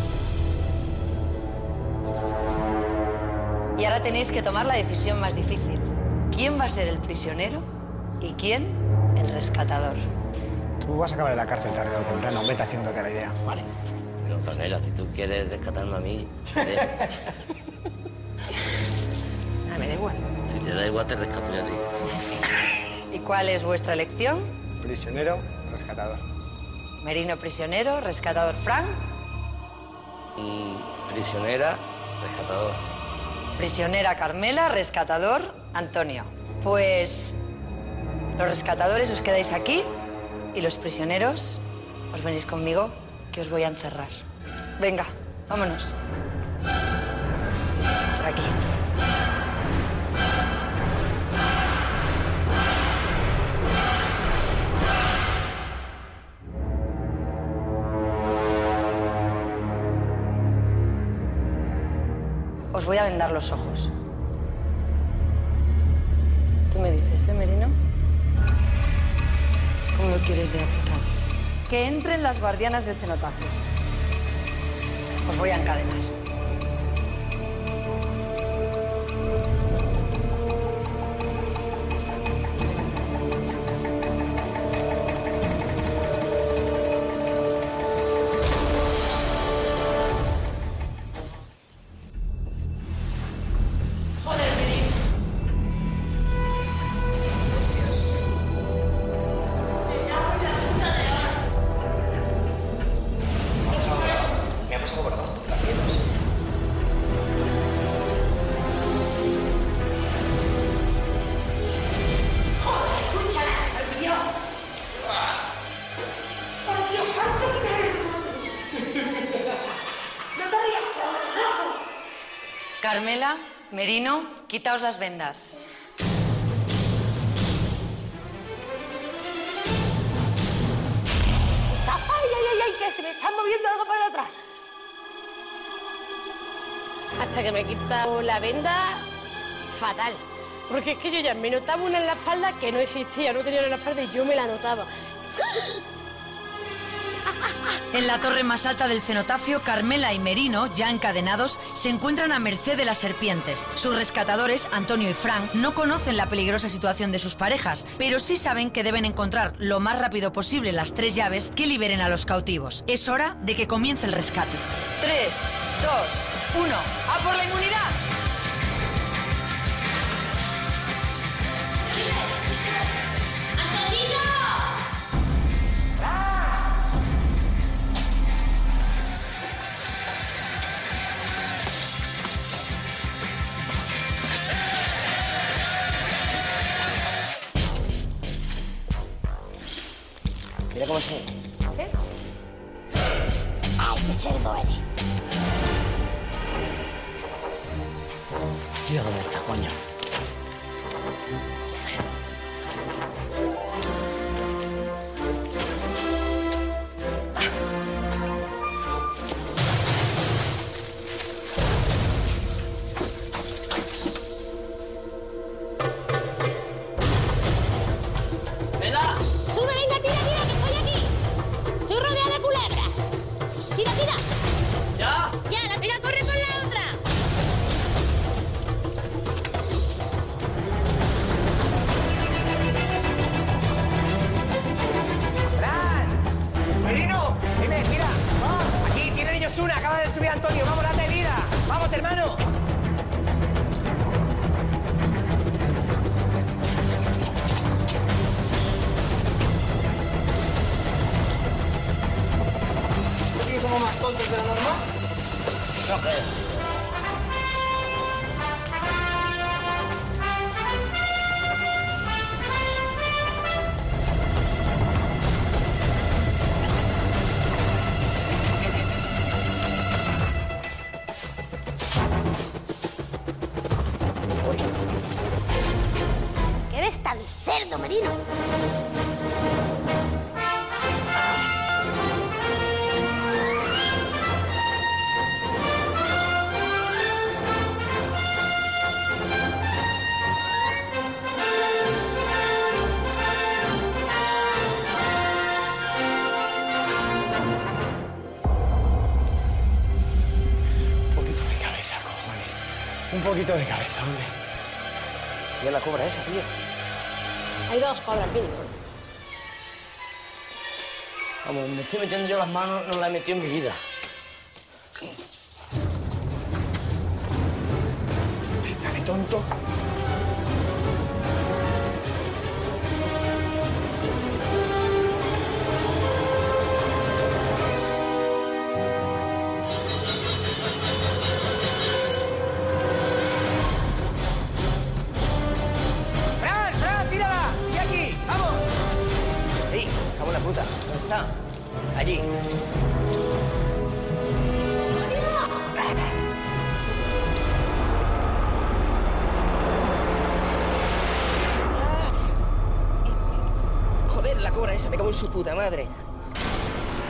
Y ahora tenéis que tomar la decisión más difícil. ¿Quién va a ser el prisionero y quién el rescatador? Tú vas a acabar en la cárcel tarde o temprano. Vete haciéndote la idea. Vale. Pero, Carmela, si tú quieres rescatarme a mí, Me da igual. si te da igual, te rescato yo a ti. ¿Y cuál es vuestra elección? Prisionero, rescatador. Merino prisionero, rescatador Frank. Prisionera, rescatador. Prisionera Carmela, rescatador Antonio. Pues los rescatadores os quedáis aquí y los prisioneros os venís conmigo, que os voy a encerrar. Venga, vámonos. Por aquí. voy a vendar los ojos. ¿Qué me dices, Merino? ¿Cómo lo quieres de apretado? Que entren las guardianas del cenotafio. Os voy a encadenar. Carmela, Merino, quitaos las vendas. ¡Ay, que se me está moviendo algo por atrás! Hasta que me he quitado la venda, fatal. Porque es que yo ya me notaba una en la espalda que no existía, no tenía una en la espalda y yo me la notaba. En la torre más alta del cenotafio, Carmela y Merino, ya encadenados, se encuentran a merced de las serpientes. Sus rescatadores, Antonio y Frank, no conocen la peligrosa situación de sus parejas, pero sí saben que deben encontrar lo más rápido posible las 3 llaves que liberen a los cautivos. Es hora de que comience el rescate. 3, 2, 1, ¡a por la inmunidad! Mira cómo se... ¿Qué? ¡Ay, qué cerdo eres! Mira dónde está, coño. ¡Sube, venga, tira, tira, que estoy aquí! ¡Estoy rodeada de culebras! ¡Tira, tira! ¿Ya? ¡Ya, venga, corre con la otra! ¡Fran! ¡Merino! Dime, mira, vamos. Aquí tienen ellos una, acaba de subir Antonio. Vamos, date vida. Vamos, hermano. ¿Somos más tontos de lo normal? No creo. ¡Que eres tan cerdo, Merino! Un poquito de cabeza, hombre. ¿Y la cobra esa, tío? Hay 2 cobras mínimo. Vamos, me estoy metiendo yo las manos, no las he metido en mi vida. Está de tonto. Puta, ¿dónde está? Allí. Joder, la cobra esa, me cago en su puta madre.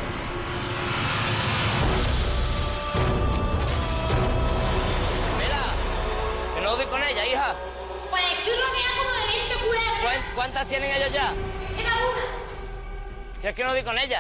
¡Vela! ¿Cuántas tienen ellos ya? Queda una. Si es que no di con ella.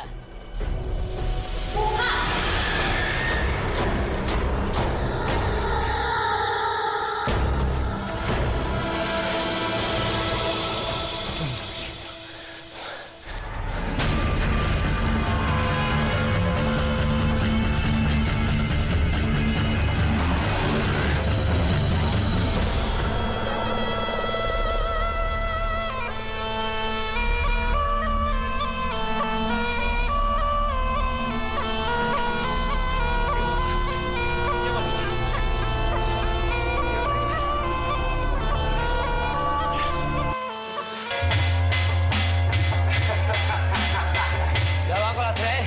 Ya va con las 3.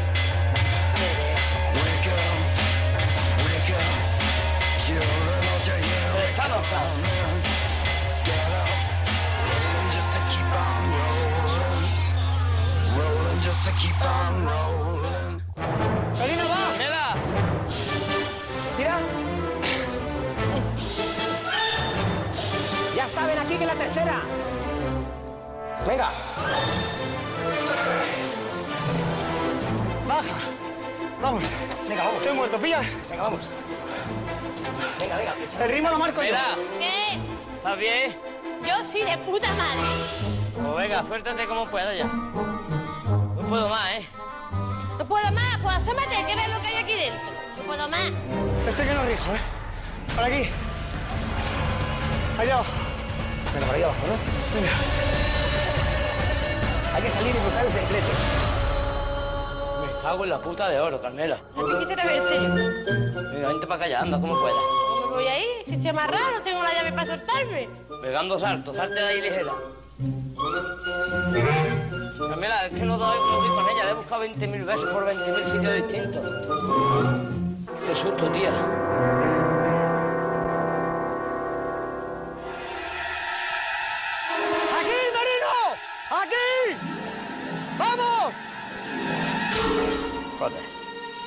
¡Merino, va! ¡Mira! ¡Tira! Ya está, ven aquí, que es la tercera. Venga. ¡Baja! Vamos. Venga, vamos. Estoy muerto, pilla. Venga, vamos. Venga, venga. El ritmo lo marco yo. Mira, ¿Qué? ¿estás bien? Yo sí, de puta madre. Pues venga, suéltate como puedas ya. No puedo más, ¿eh? No puedo más, pues asómate, hay que ver lo que hay aquí dentro. No puedo más. Estoy que no rijo, ¿eh? Por aquí. Allá abajo. Venga, por ahí abajo, ¿no? Venga. Hay que salir y buscar el triplete. Me cago en la puta de oro, Carmela. Así quisiera verte yo. Venga, vente para acá, anda como puedas. ¿Cómo me voy ahí? Si estoy amarrado, no tengo la llave para soltarme. Pegando saltos, salte de ahí ligera. Carmela, es que no doy con ella, le he buscado 20.000 veces por 20.000 sitios distintos. Qué susto, tía. ¡Aquí, Merino! ¡Aquí! ¡Vamos! Joder.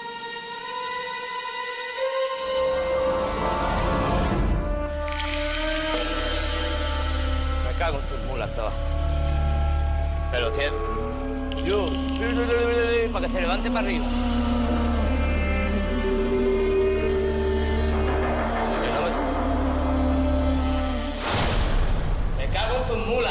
Me cago en tus mulas, todas. Pero que... para que se levante para arriba. Me cago en tus mulas.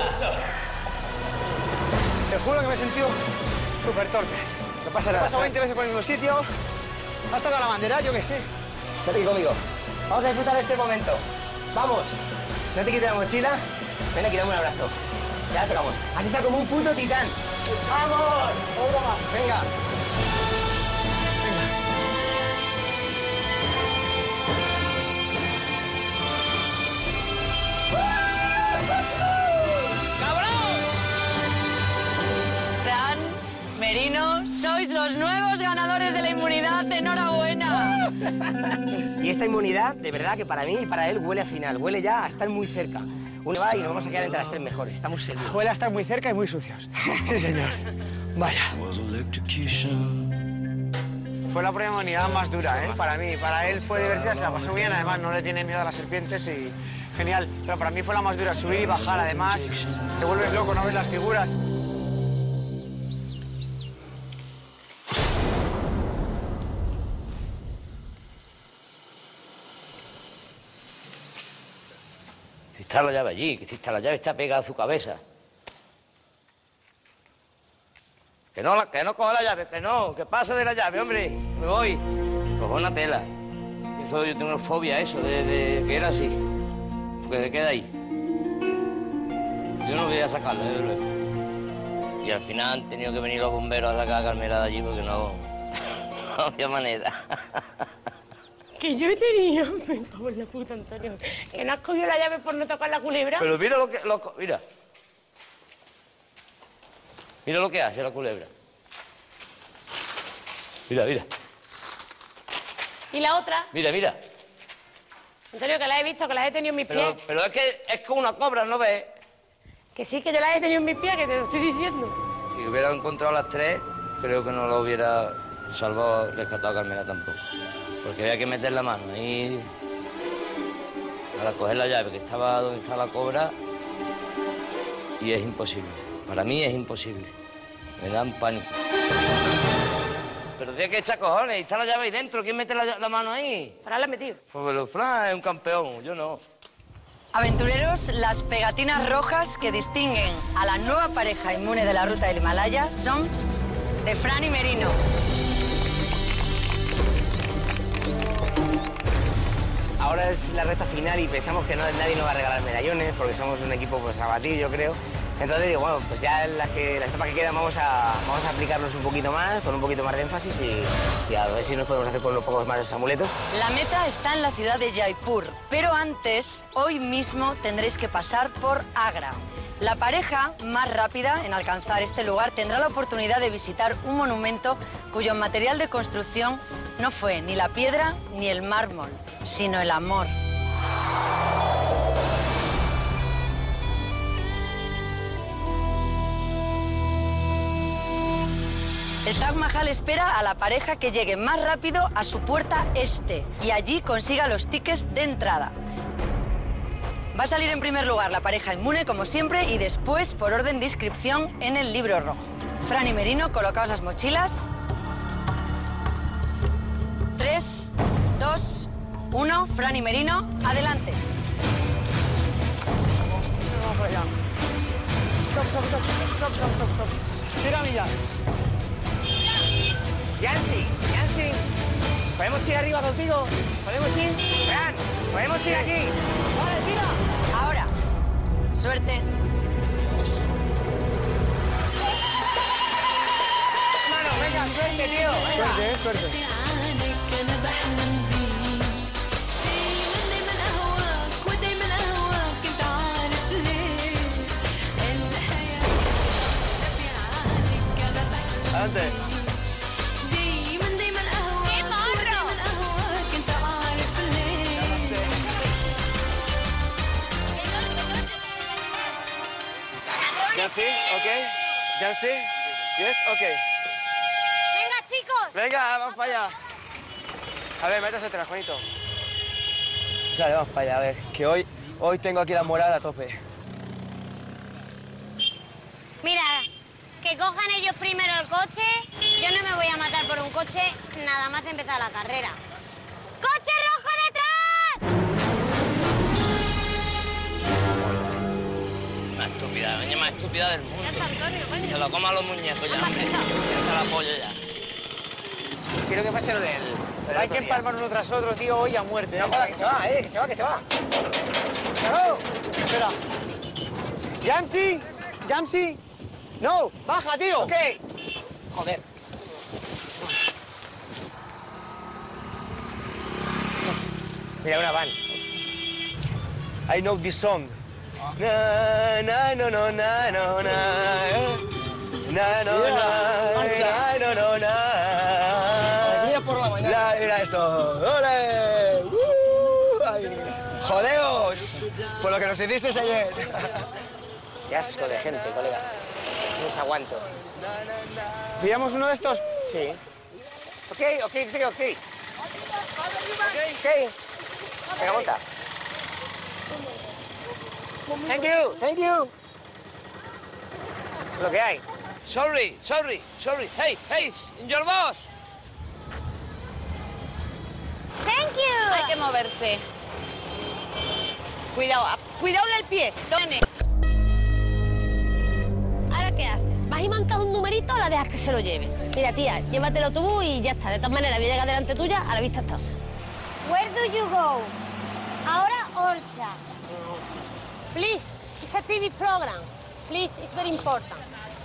Te juro que me he sentido súper torpe. No pasa He nada. pasado 20 veces por el mismo sitio. Has tocado la bandera, yo qué sé. Vete aquí conmigo. Vamos a disfrutar de este momento. Vamos. No te quites la mochila. Ven aquí, dame un abrazo. Ya tocamos. Has estado como un puto titán. ¡Vamos! ¡Otra más! Venga. Fran, Merino, sois los nuevos ganadores de la inmunidad. ¡Enhorabuena! Y esta inmunidad, de verdad que para mí y para él huele a final. Huele ya a estar muy cerca. Uno va y nos vamos a quedar entre las 3 mejores. Estamos seguros. Huele a estar muy cerca y muy sucios. Sí, señor. Vaya. Fue la prueba de inmunidad más dura, ¿eh? Para mí. Para él fue divertida, se la pasó bien. Además, no le tiene miedo a las serpientes y genial. Pero para mí fue la más dura, subir y bajar. Además, te vuelves loco, no ves las figuras. Si está la llave allí, que si está la llave está pegada a su cabeza. Que no coja la llave, que pase de la llave, hombre. Me voy. Cojo una tela. Eso yo tengo fobia a eso, de que era así. Porque se queda ahí. Yo no voy a sacarla, desde luego. Y al final han tenido que venir los bomberos a sacar a Carmela de allí porque no había manera. Que yo he tenido... Me cago en la puta, Antonio. Que no has cogido la llave por no tocar la culebra. Pero mira lo que... mira. Mira lo que hace la culebra. Mira, mira. ¿Y la otra? Mira, mira. Antonio, que la he visto, que las he tenido en mis pies. Pero es que es como una cobra, ¿no ves? Que sí, que yo las he tenido en mis pies, que te lo estoy diciendo. Si hubiera encontrado las 3, creo que no lo hubiera salvado, rescatado a Carmela tampoco. Porque había que meter la mano ahí para coger la llave, que estaba donde está la cobra. y es imposible. Para mí es imposible. Me dan pánico. Pero tiene que echar cojones y está la llave ahí dentro. ¿Quién mete la mano ahí? Fran la ha metido. Pues Fran es un campeón, yo no. Aventureros, las pegatinas rojas que distinguen a la nueva pareja inmune de la ruta del Himalaya son de Fran y Merino. Ahora es la recta final y pensamos que nadie nos va a regalar medallones porque somos un equipo pues, a batir, yo creo. Entonces digo, bueno, pues ya las etapas que quedan vamos a aplicarnos un poquito más, con un poquito más de énfasis y a ver si nos podemos hacer con unos pocos más amuletos. La meta está en la ciudad de Jaipur, pero antes, hoy mismo, tendréis que pasar por Agra. La pareja más rápida en alcanzar este lugar tendrá la oportunidad de visitar un monumento cuyo material de construcción no fue ni la piedra ni el mármol, sino el amor. El Taj Mahal espera a la pareja que llegue más rápido a su puerta este y allí consiga los tickets de entrada. Va a salir en primer lugar la pareja inmune, como siempre, y después, por orden de inscripción, en el libro rojo. Fran y Merino, colocaos las mochilas. 3, 2, 1. Fran y Merino, adelante. Vamos para allá. Stop. Tírame ya. Yancy, ¿podemos ir arriba contigo? ¿Podemos ir? Fran, ¿podemos ir aquí? Vale, tira. Ahora, suerte. Mano, venga, suerte, tío. Venga. Suerte. Adelante. Yancy, okay. Yancy, yes, okay. Venga, chicos. Venga, vamos para allá. A ver, métase atrás, Juanito. Vale, vamos para allá, a ver, que hoy tengo aquí la moral a tope. Mira, que cojan ellos primero el coche. Yo no me voy a matar por un coche nada más empezar la carrera. ¡Coche rojo detrás! Una estúpida, la niña más estúpida del mundo. Ya está, Antonio, coño. Se lo coma a los muñecos ya, hombre. Ya la polla ya. Quiero que pase lo de él. Hay que empalmar uno tras otro, tío, hoy a muerte. No, para, que se va, que se va. ¡Claro! Espera. ¡Yancy! ¡No! ¡Baja, tío! Ok. Joder. Mira, una van. I know this song. Na, na, no, no, na, no, na. Na, no, na, no, no, na. Alegría por la mañana. Mira esto. ¡Ole! Ay. ¡Jodeos! Por lo que nos hicisteis ayer. Qué asco de gente, colega. No os aguanto. ¿Pillamos uno de estos? Sí. Ok. Venga, monta. Thank you. Lo que hay. Sorry. Hey, your boss. Thank you. Hay que moverse. Cuidado el pie. Tone. ¿Ahora qué haces? ¿Vas y mancas un numerito o la dejas que se lo lleve? Mira, tía, llévatelo tú y ya está. De todas maneras, voy a llegar delante tuya, a la vista está. Where do you go? Ahora Orcha. Please, it's a TV program. Please, it's very important.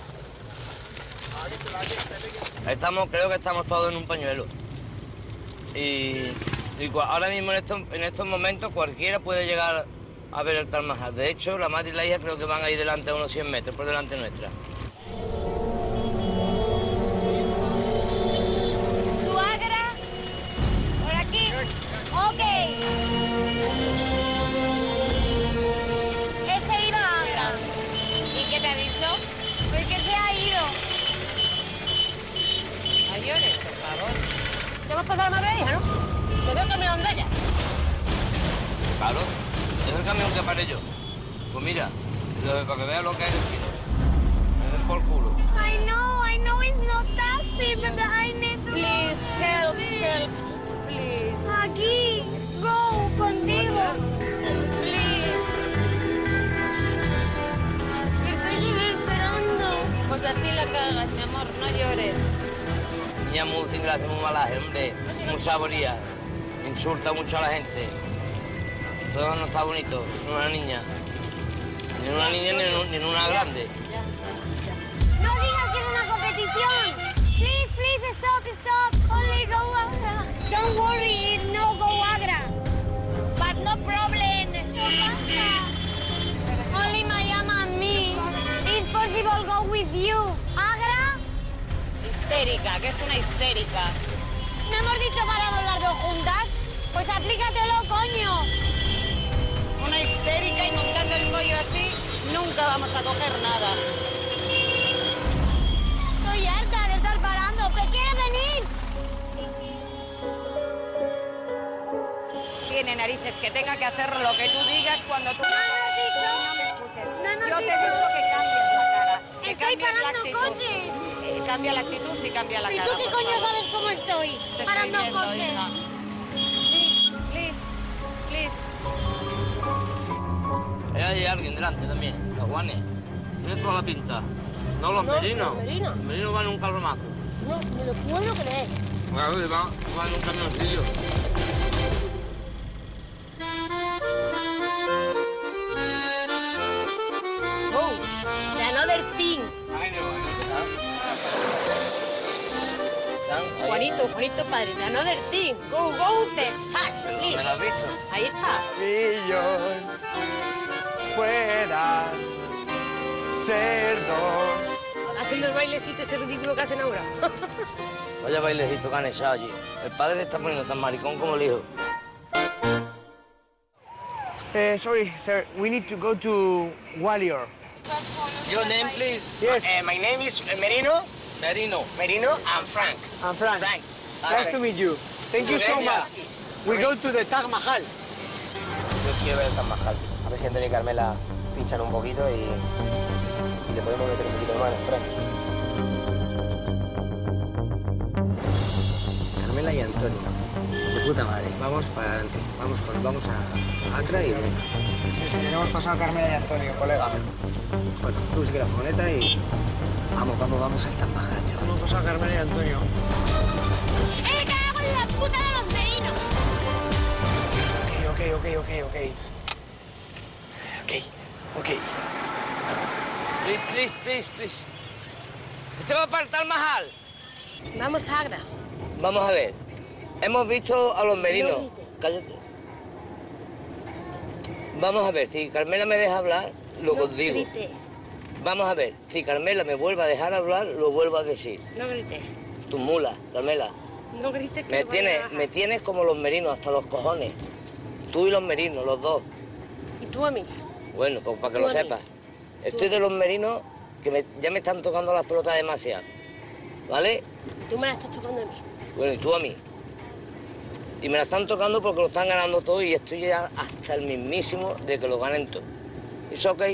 Creo que estamos todos en un pañuelo. Y ahora mismo en estos momentos cualquiera puede llegar a ver el Taj Mahal. De hecho, la madre y la hija creo que van a ir delante a unos 100 metros, por delante nuestra. ¿Tu Agra? ¿Por aquí? Ok. Ese iba a Agra. ¿Y qué te ha dicho? Porque se ha ido. No llores, por favor. Te hemos pasado la madre hija, ¿no? Te veo caminando ella. Claro, es el camión que paré yo. Pues mira, Para que veas lo que es el chino. Me den por culo. I know it's not taxi, but I need to... Please, help, please. Aquí, go, contigo. Please. Me estoy desesperando. Pues así la cagas, mi amor, no llores. Niña muy sin gracia, muy malaje, hombre. Muy saboría. Insulta mucho a la gente. Todo no está bonito. No una niña. Ni una niña ni en una grande. No digas que es una competición. Please, stop. Only go Agra. Don't worry, it's no go Agra. But no problem. No pasa. Only Mayama and me. It's possible go with you. Agra. Histérica, que es una histérica. ¿No hemos dicho para vamos las dos juntas? Pues aplícatelo, coño. Una histérica y montando el pollo así, nunca vamos a coger nada. Estoy harta de estar parando. ¡Que quiero venir! Tiene narices que tenga que hacer lo que tú digas cuando tú... No me escuches. Yo te digo que cambies la cara. Que Estoy cambies la parando actitud. coches. Cambia la actitud y cambia la ¿Y cara. tú qué por coño favor. sabes cómo estoy? Te Parando estoy viendo, coches. hija. Please. Hay alguien delante también, los Juanes. Tiene toda la pinta. No, los merinos. los merinos. Los merinos van en un carromaco. No, me lo puedo creer. Van en un camioncillo. Oh, the another thing. Juanito, padre, the another thing. Go, the fast, please. ¿Me lo has visto? Ahí está. Millón puedan ser dos. Haciendo el bailecito ese ridículo que hacen ahora. Vaya bailecito que han echado allí. El padre está poniendo tan maricón como el hijo. Sorry, sir. We need to go to Gwalior. Your name, please? Yes. My name is Merino. Merino. And Frank. I'm Frank. Frank. Nice to meet you. Thank you so much. We go to the Taj Mahal. Yo quiero ver el Taj Mahal. A ver si Antonio y Carmela pinchan un poquito y le podemos meter un poquito de mano, Frank. Carmela y Antonio. De puta madre. Vamos para adelante. Vamos a Accra y... Sí, sí, les hemos pasado a Carmela y Antonio, colega. Bueno, tú sigue la furgoneta y... Vamos al Taj Mahal, chaval. Hemos pasado a Carmela y Antonio. ¡Me cago en la puta de los merinos! Ok. Please. ¿Usted va para el Taj Mahal? Vamos a Agra. Vamos a ver. Hemos visto a los merinos. No grites. Cállate. Vamos a ver, si Carmela me deja hablar, lo No digo. grite. Vamos a ver, si Carmela me vuelve a dejar hablar, lo vuelvo a decir. No grites. Tu mula, Carmela. No grites que Me te voy a bajar. tienes como los merinos, hasta los cojones. Tú y los merinos, los dos. ¿Y tú a mí? Bueno, pues para que Tú lo a mí. sepas. Estoy de los merinos que ya me están tocando las pelotas demasiado. ¿Vale? Y tú me la estás tocando a mí. Bueno, y tú a mí. Y me la están tocando porque lo están ganando todo y estoy ya hasta el mismísimo de que lo ganen todo. ¿Es ok?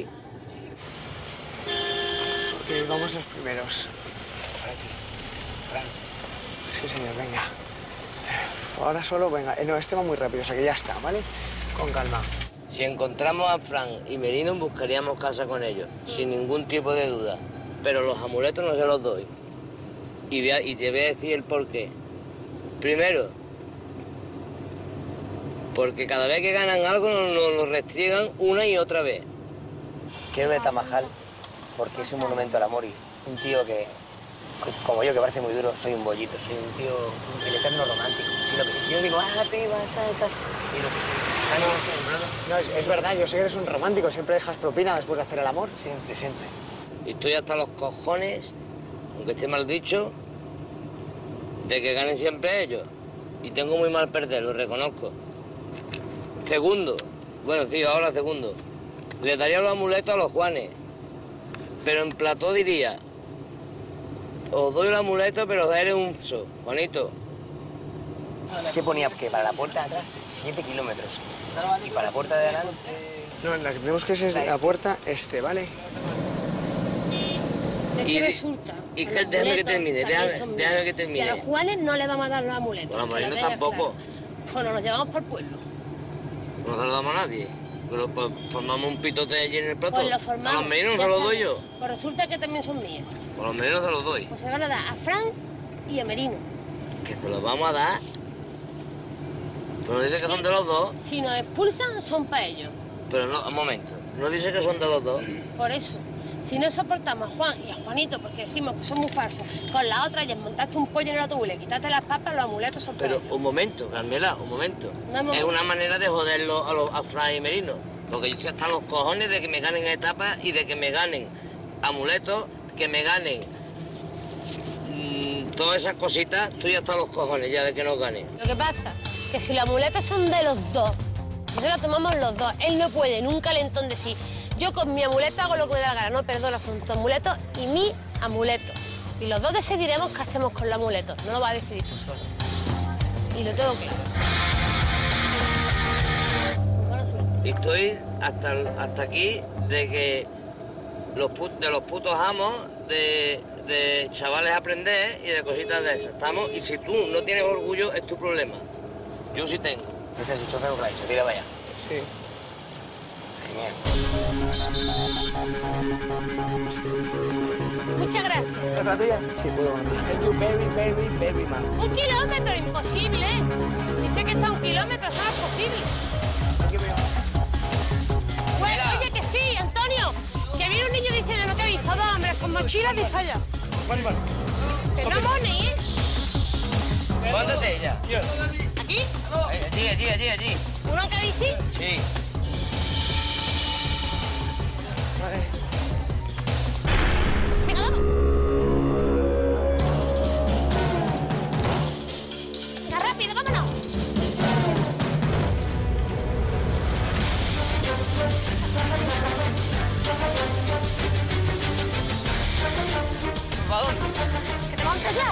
Ok, vamos los primeros. Por aquí. Frank. Sí, señor, venga. Ahora solo, venga. No, este va muy rápido, o sea que ya está, ¿vale? Con calma. Si encontramos a Fran y Merino, buscaríamos casa con ellos, sin ningún tipo de duda. Pero los amuletos no se los doy. Y te voy a decir el por qué. Primero, porque cada vez que ganan algo nos lo restriegan una y otra vez. Quiero ver Taj Mahal porque es un monumento al amor y un tío que, como yo, que parece muy duro, soy un bollito, soy un tío, el eterno romántico. Si yo digo, piba, está. Y lo que... No, es verdad, yo sé que eres un romántico, siempre dejas propina después de hacer el amor. Siempre. Y estoy hasta los cojones, aunque esté mal dicho, de que ganen siempre ellos. Y tengo muy mal perder, lo reconozco. Segundo, ahora segundo. Le daría los amuletos a los Juanes, pero en plató diría, os doy el amuleto, pero eres un so, Juanito. Es que ponía que para la puerta de atrás 7 kilómetros y para la puerta de adelante No, la que tenemos que ir es la puerta ¿vale? Es que resulta. Y que que los déjame que amuletos termine, también son déjame míos. que termine. Y a los Juanes no le vamos a dar los amuletos. Bueno, a los que lo marinos tengas tampoco. claro. Pues nos los llevamos por el pueblo. No se lo damos a nadie. Pero pues, formamos un pitote allí en el plato. Pues lo formamos. A los merinos ya se los está. doy yo. Pues resulta que también son míos. A los merinos se los doy. Pues se van a dar a Fran y a Merino. Que te los vamos a dar. Pero dice que son de los dos. Si nos expulsan, son para ellos. Pero no, un momento. No dice que son de los dos. Por eso. Si no soportamos a Juan y a Juanito, porque decimos que son muy falsos, con la otra ya montaste un pollo en el autobús, le quitaste las papas, los amuletos son para Pero ellos. un momento, Carmela, un momento. No hay momento. Es una manera de joderlo a Fran y Merino. Porque yo estoy hasta los cojones de que me ganen etapas y de que me ganen amuletos, que me ganen todas esas cositas. Estoy hasta los cojones ya de que nos ganen. Lo que pasa que si los amuletos son de los dos, nosotros los tomamos los dos, él no puede en un calentón decir, yo con mi amuleto hago lo que me da la gana. No, perdona, son tu amuleto y mi amuleto. Y los dos decidiremos qué hacemos con el amuleto. No lo vas a decidir tú solo. Y lo tengo claro. Y estoy hasta aquí de que de los putos amos de chavales aprender y de cositas de esas. ¿Estamos? Y si tú no tienes orgullo, es tu problema. Yo sí tengo. Ese es su chofer, lo ha dicho, tira para allá. Sí. Muchas gracias. ¿Es la tuya? Sí, puedo. Thank you very much. 1 kilómetro, imposible. Dice que está a 1 kilómetro, eso no es posible. Bueno, oye, que sí, Antonio. Que viene un niño diciendo, ¿no te he visto? 2 hombres con mochilas de allá. Que no money, ¿eh? Mándate ella. ¿Aquí? Allí. ¿Uno que bici? Sí. Vale. Venga, vamos. Venga, rápido, vámonos. ¿Para dónde? Que te montes ya.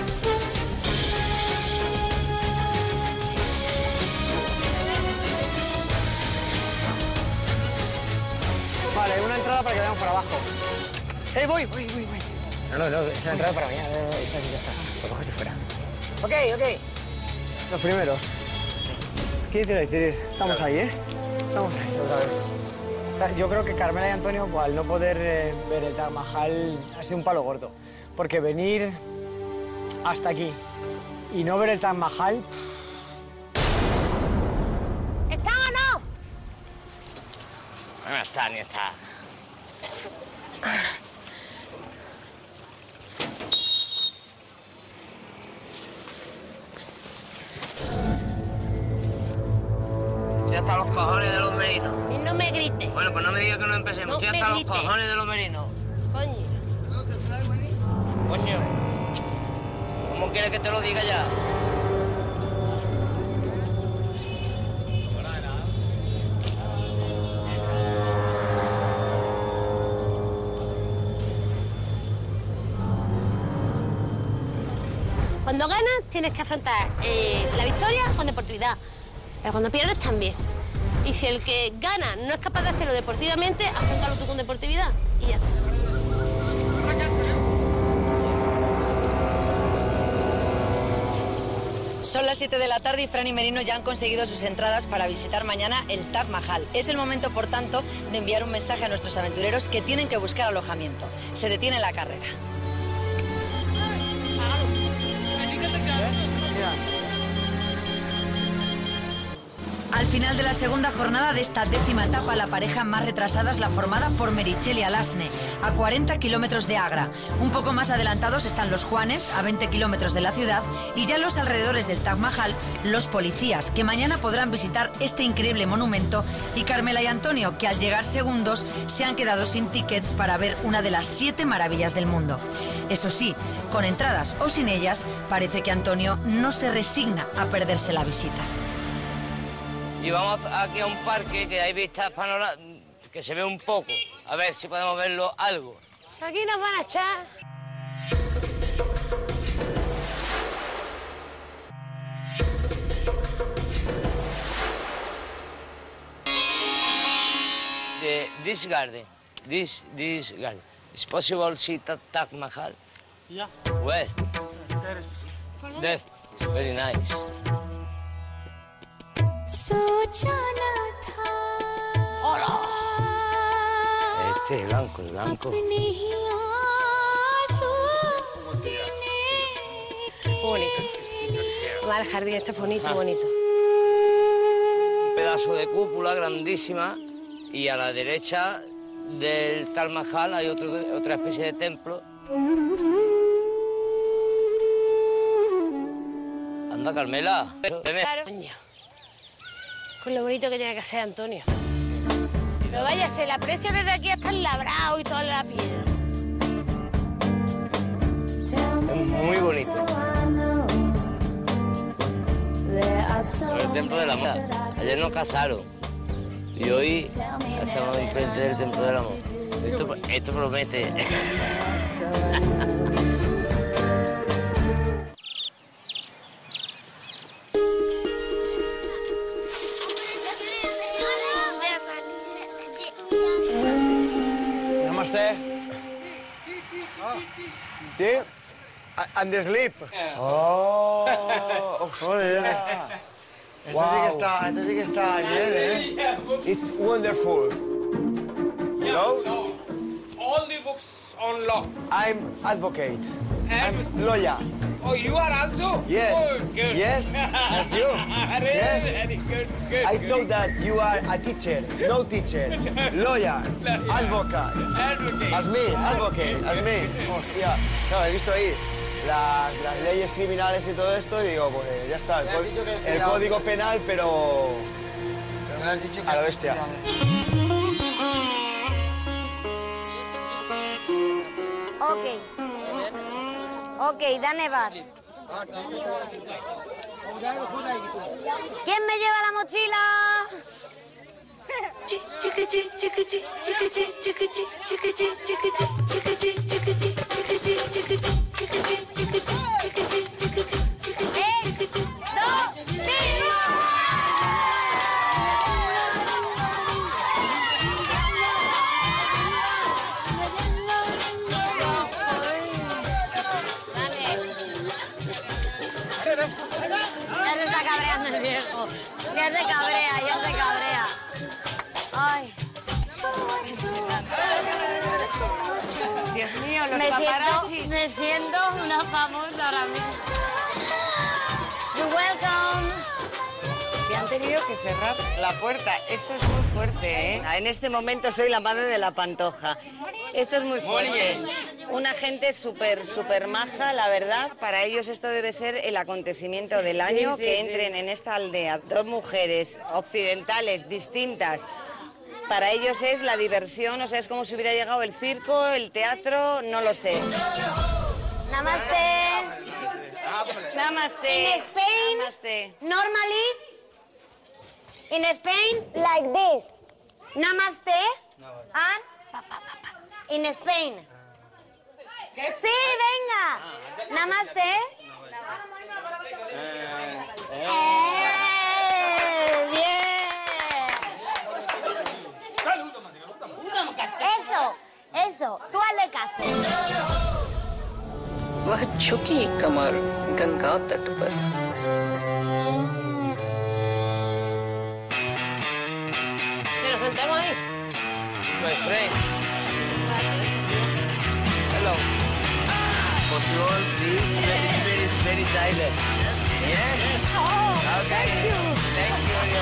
Vale, una entrada para que veamos para abajo. Voy. No, esa es la entrada para mañana. No, esa aquí ya está. Lo coges y fuera. Ok. Los primeros. ¿Qué dice la Iciris? Estamos ahí, ¿eh? Estamos ahí otra vez. Yo creo que Carmela y Antonio, pues, al no poder ver el Taj Mahal, ha sido un palo gordo. Porque venir hasta aquí y no ver el Taj Mahal... ¿Están o no? No está, ni está. Estoy hasta los cojones de los merinos. Y no me grites. Bueno, pues no me digas que no empecemos. No Estoy me hasta los grites. cojones de los merinos. Coño. Coño. ¿Cómo quieres que te lo diga ya? Cuando ganas tienes que afrontar la victoria con deportividad, pero cuando pierdes también. Y si el que gana no es capaz de hacerlo deportivamente, afrontalo tú con deportividad y ya está. Son las 7 de la tarde y Fran y Merino ya han conseguido sus entradas para visitar mañana el Taj Mahal. Es el momento, por tanto, de enviar un mensaje a nuestros aventureros que tienen que buscar alojamiento. Se detiene la carrera. Al final de la segunda jornada de esta 10ª etapa, la pareja más retrasada es la formada por Meritxell y Alasne, a 40 kilómetros de Agra. Un poco más adelantados están los Juanes, a 20 kilómetros de la ciudad, y ya en los alrededores del Taj Mahal, los policías, que mañana podrán visitar este increíble monumento, y Carmela y Antonio, que al llegar segundos se han quedado sin tickets para ver una de las 7 maravillas del mundo. Eso sí, con entradas o sin ellas, parece que Antonio no se resigna a perderse la visita. Y vamos aquí a un parque que hay vistas panorámicas, que se ve un poco. A ver si podemos verlo algo. Aquí nos van a echar. this garden. This garden. It's possible to see Taj Mahal? Yeah. Where? There is. There. Very nice. Hola. Este es blanco, el blanco. Bonito. Va, el jardín está bonito, bonito. Un pedazo de cúpula grandísima y a la derecha del Taj Mahal hay otra especie de templo. Anda, Carmela. Claro. Con lo bonito que tiene que ser Antonio. Pero vaya, se le aprecia desde aquí hasta el labrado y toda la piedra. Es muy bonito. El templo del amor. Ayer nos casaron y hoy estamos enfrente del templo del amor. Esto promete. Namaste. ¿Sí? And the sleep. Oh, joder. Esto sí que está bien, ¿eh? It's wonderful. You know? All the books on law. I'm advocate. I'm lawyer. Oh, you are also? Yes. Oh, good. Yes. That's you. Yes. Very good, good. I thought that you are a teacher. No teacher. Lawyer. Advocate. Advocate. As me. Advocate. As me. Hostia. Claro, he visto ahí las leyes criminales y todo esto y digo, pues ya está. El código penal, pero me has dicho que a la bestia. Ok, dale, va. ¿Quién me lleva la mochila? Ya se está cabreando el viejo. Ya se cabrea. Ay. Dios mío, los paparazzis. Me siento una famosa ahora mismo. You're welcome. Te han tenido que cerrar la puerta. Esto es muy fuerte, ¿eh? En este momento soy la madre de la Pantoja. Esto es muy fuerte. Una gente súper maja, la verdad. Para ellos esto debe ser el acontecimiento del año, Sí, que entren en esta aldea dos mujeres occidentales distintas. Para ellos es la diversión, o sea, es como si hubiera llegado el circo, el teatro, no lo sé. Namaste. Namaste. In Spain, Namaste. normally, in Spain, like this. Namaste. And in Spain. Sí, venga. Namaste. Bien. Eso, tú hazle caso. वह झुकी कमर गंगा तट पर ¿Que nos sentemos ahí? My friend. Hello. Possible, please? Very silent. Yes? Oh, Okay. thank you. Thank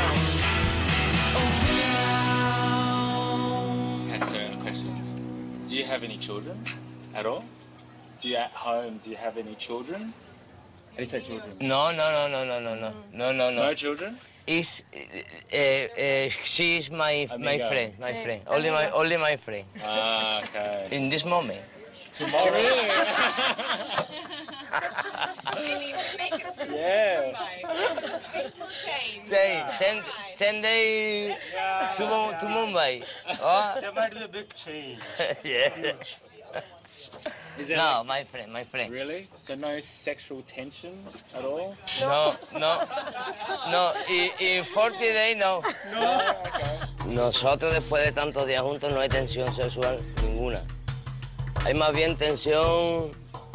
you. Answer a question. Do you have any children at all? Do you at home, do you have any children? How do you say children? No. No children? Is she is my Amiga. friend. Only my friend. Ah, okay. In this moment. Tomorrow. Yeah. Say, 10 days to Mumbai. Oh? There might be a big change. Yeah. Is it No, like- my friend. Really? So no sexual tension at all? No. Y 40 days, no. Nosotros, después de tantos días juntos, no hay tensión sexual ninguna. Hay más bien tensión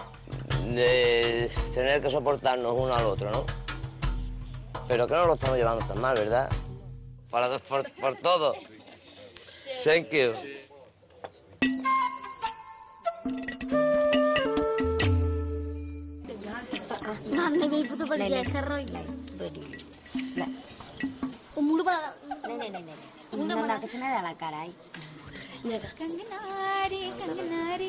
de tener que soportarnos uno al otro, ¿no? Pero que no lo estamos llevando tan mal, ¿verdad? Por todo. Thank you. Nanne भी तो बढ़ गया कर रही है उम्र बड़ा नहीं उम्र बड़ा किसने डाला कराई कंगनारी कंगनारी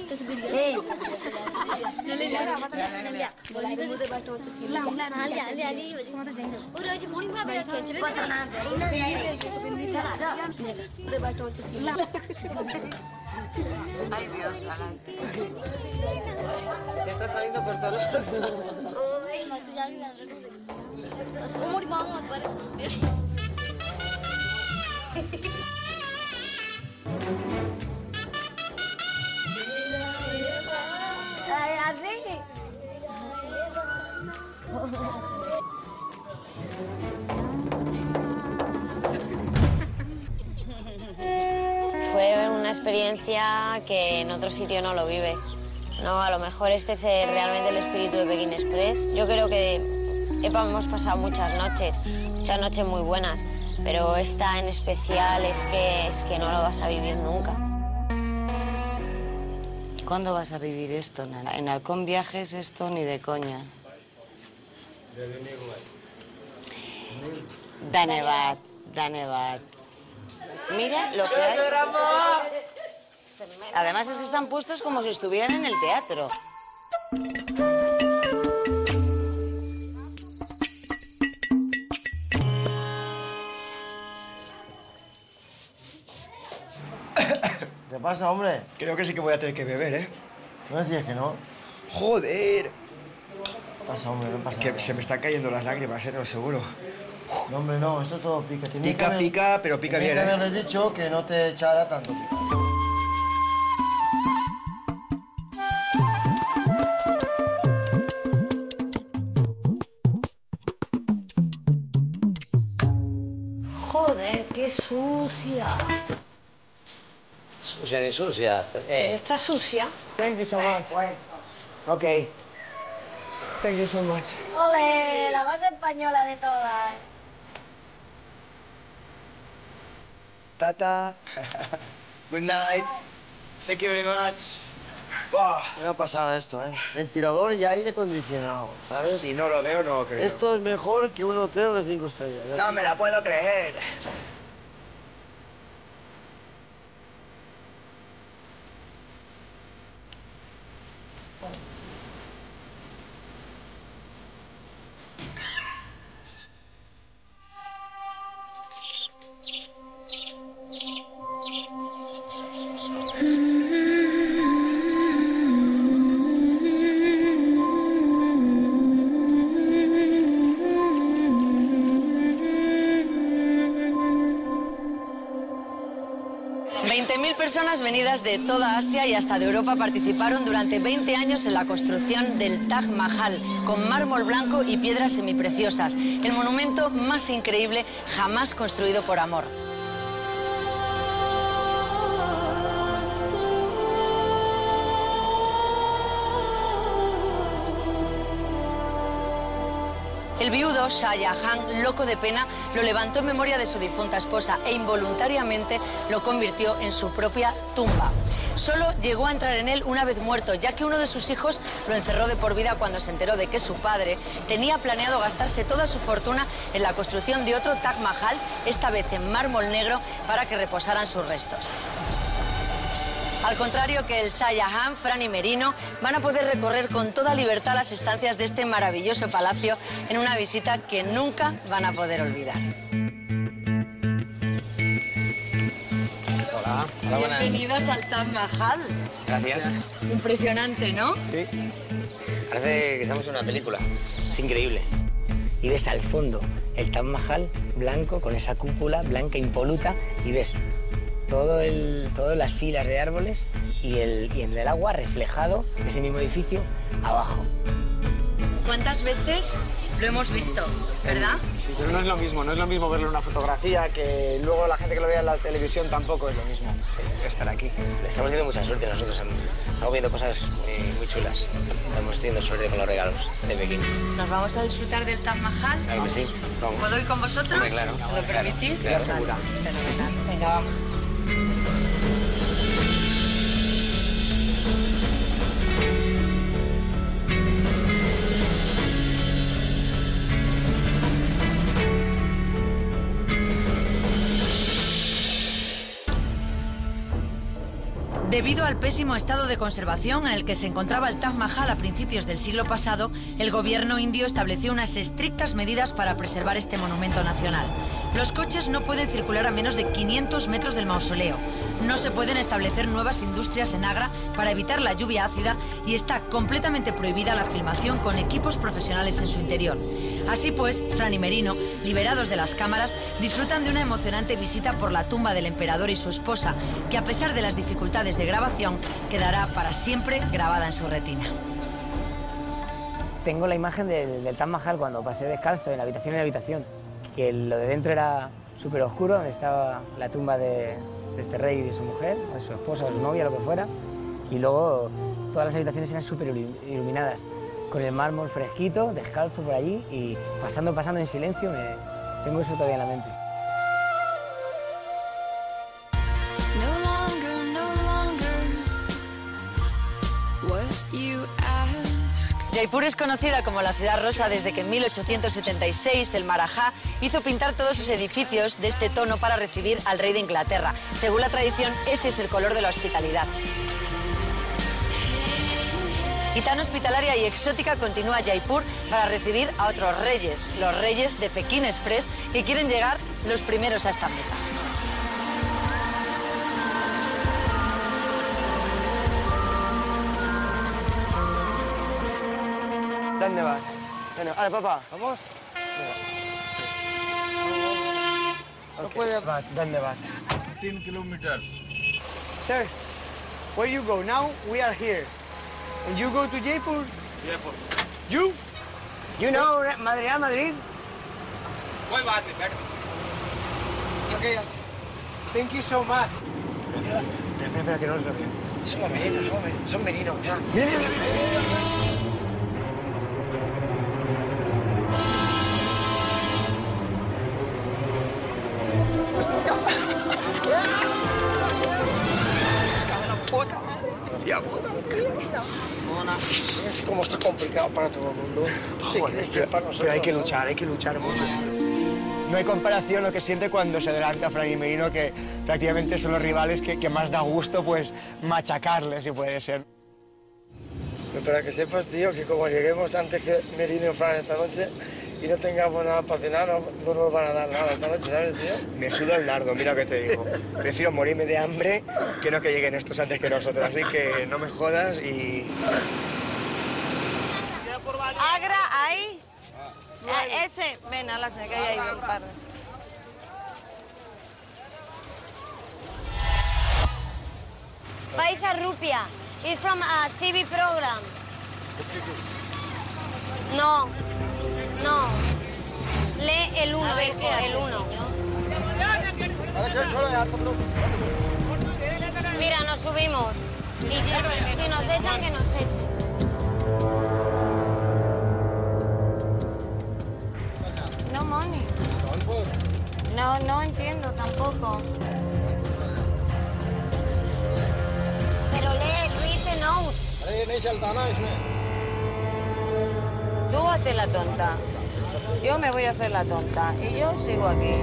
Ay, Dios, Alan. Se te está saliendo por todos lados. Fue una experiencia que en otro sitio no lo vives. No, a lo mejor este es realmente el espíritu de Pekín Express. Yo creo que hemos pasado muchas noches muy buenas, pero esta en especial es que no lo vas a vivir nunca. ¿Cuándo vas a vivir esto, Nana? En Halcón Viajes esto ni de coña. Danevat. Mira lo que hay. Además es que están puestos como si estuvieran en el teatro. ¿Qué pasa, hombre? Creo que sí que voy a tener que beber, ¿eh? ¿No decías que no? ¡Joder! ¿Qué pasa, hombre? No pasa Que nada. se me están cayendo las lágrimas, ¿eh? No, seguro. No, hombre, no. Esto todo pica. Tenía que haber- Pica, pero pica tenía bien, que ¿eh? haberle dicho que no te echara tanto pica. Joder, qué sucia. Sucia ni sucia. Está sucia. Thank you so much. Okay. Thank you so much. Ole, la más española de todas. Tata. Good night. Thank you very much. Wow. Una pasada esto, ¿eh? Ventilador y aire acondicionado, ¿sabes? Si no lo veo, no lo creo. Esto es mejor que un hotel de 5 estrellas. ¿eh? No me la puedo creer. Personas venidas de toda Asia y hasta de Europa participaron durante 20 años en la construcción del Taj Mahal, con mármol blanco y piedras semipreciosas, el monumento más increíble jamás construido por amor. El viudo Shah Jahan, loco de pena, lo levantó en memoria de su difunta esposa e involuntariamente lo convirtió en su propia tumba. Solo llegó a entrar en él una vez muerto, ya que uno de sus hijos lo encerró de por vida cuando se enteró de que su padre tenía planeado gastarse toda su fortuna en la construcción de otro Taj Mahal, esta vez en mármol negro, para que reposaran sus restos. Al contrario que el Shah Jahan, Fran y Merino van a poder recorrer con toda libertad las estancias de este maravilloso palacio en una visita que nunca van a poder olvidar. Hola. Bienvenidos al Taj Mahal. Gracias. Impresionante, ¿no? Sí. Parece que estamos en una película. Es increíble. Y ves al fondo el Taj Mahal blanco, con esa cúpula blanca impoluta, y ves todas las filas de árboles y en el agua reflejado de ese mismo edificio abajo. ¿Cuántas veces lo hemos visto, verdad? Sí, pero no es lo mismo verlo en una fotografía, que luego la gente que lo vea en la televisión tampoco es lo mismo estar aquí. Le estamos teniendo mucha suerte nosotros, estamos viendo cosas muy chulas. Estamos teniendo suerte con los regalos de Pekín. ¿Nos vamos a disfrutar del Taj Mahal? Claro que sí, vamos. ¿Puedo ir con vosotros? Hombre, claro. ¿Me lo permitís? Claro, segura. Fenomenal. Venga, vamos. Debido al pésimo estado de conservación en el que se encontraba el Taj Mahal a principios del siglo pasado, el gobierno indio estableció unas estrictas medidas para preservar este monumento nacional. Los coches no pueden circular a menos de 500 metros del mausoleo. No se pueden establecer nuevas industrias en Agra para evitar la lluvia ácida y está completamente prohibida la filmación con equipos profesionales en su interior. Así pues, Fran y Merino, liberados de las cámaras, disfrutan de una emocionante visita por la tumba del emperador y su esposa, que a pesar de las dificultades de grabación, quedará para siempre grabada en su retina. Tengo la imagen del Taj Mahal cuando pasé descalzo en habitación, que lo de dentro era súper oscuro, donde estaba la tumba de este rey y de su mujer, o de su esposa o de su novia, lo que fuera, y luego todas las habitaciones eran súper iluminadas, con el mármol fresquito, descalzo por allí, y pasando en silencio, tengo eso todavía en la mente. Jaipur es conocida como la ciudad rosa desde que en 1876 el Maharaja hizo pintar todos sus edificios de este tono para recibir al rey de Inglaterra. Según la tradición, ese es el color de la hospitalidad. Y tan hospitalaria y exótica continúa Jaipur para recibir a otros reyes, los reyes de Pekín Express, que quieren llegar los primeros a esta meta. ¿Dónde vas? Bueno, vale, papá. ¿Vamos? No puede... ¿Dónde vas? 10 kilometers. Sir, where you go? Now we are here. And you go to Jaipur? Jaipur. You? You know Madrid? कोई बात नहीं, बैठ। Okay, yes. Thank you so much. Espera, que no los veo bien. Son merinos. Es como está complicado para todo el mundo. Joder, pero hay que luchar mucho. No hay comparación lo que siente cuando se adelanta Fran y Merino, que prácticamente son los rivales que más da gusto pues machacarles, si puede ser. Pero para que sepas, tío, que como lleguemos antes que Merino y Fran esta noche y no tengamos nada para cenar, no nos van a dar nada esta noche, ¿sabes, tío? Me suda el nardo, mira lo que te digo. Prefiero morirme de hambre que no que lleguen estos antes que nosotros, así que no me jodas y... Agra, ahí. Ese. Ven, a la señora, que hay ahí un par. Paisa Rupia. It's from a TV program. No. Lee el 1, el 1. Mira, nos subimos. Y si nos echan, que nos echen. No money. No entiendo tampoco. Pero read the note. Tú hazte la tonta. Yo me voy a hacer la tonta y yo sigo aquí.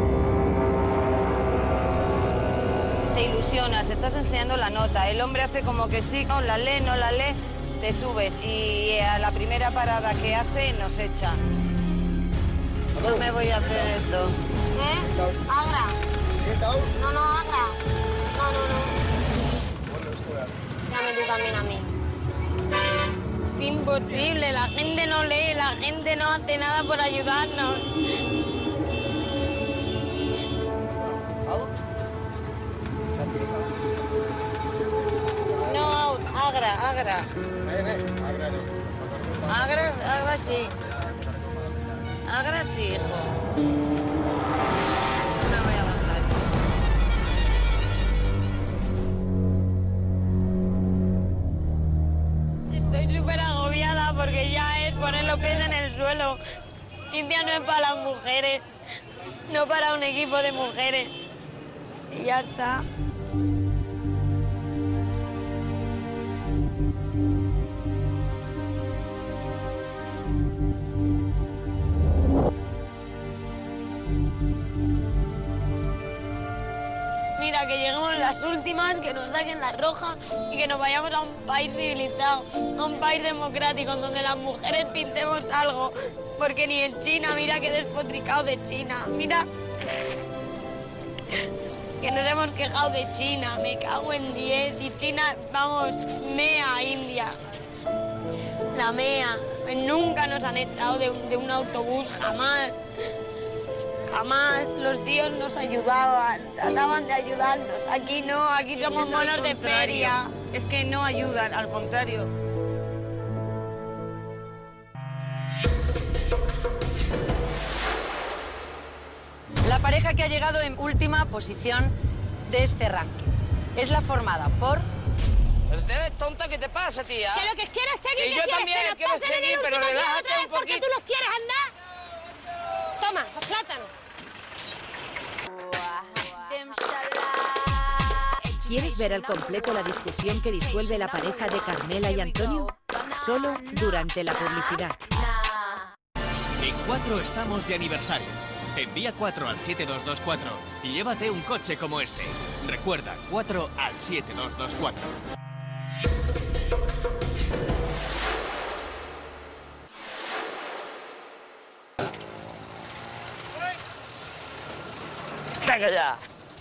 Te ilusionas, estás enseñando la nota. El hombre hace como que sí, no la lee, te subes y a la primera parada que hace nos echa. No me voy a hacer esto. ¿Qué? Agra. No, Agra. No, Dame tú también a mí. Es imposible, la gente no lee, la gente no hace nada por ayudarnos. No, Agra. Agra sí. Agra sí, hijo. No me voy a bajar. Estoy súper agobiada porque ya es poner los pies en el suelo. India no es para las mujeres, no para un equipo de mujeres. Y ya está. Mira, que lleguemos las últimas, que nos saquen la roja y que nos vayamos a un país civilizado, a un país democrático, en donde las mujeres pintemos algo. Porque ni en China, mira qué despotricado de China. Mira que nos hemos quejado de China, me cago en 10. Y China, vamos, mea India. La mea. Nunca nos han echado de un autobús, jamás. Jamás los tíos nos ayudaban, trataban de ayudarnos. Aquí no, aquí somos monos de feria. Es que no ayudan, al contrario. La pareja que ha llegado en última posición de este ranking es la formada por... Pero tú eres tonta, ¿qué te pasa, tía? Que lo que quieres seguir, Que yo también quiero seguir, pero relájate un porque poquito. tú los quieres andar. Toma, los plátanos. ¿Quieres ver al completo la discusión que disuelve la pareja de Carmela y Antonio? Solo durante la publicidad. En 4 estamos de aniversario. Envía 4 al 7224 y llévate un coche como este. Recuerda, 4 al 7224. Venga ya.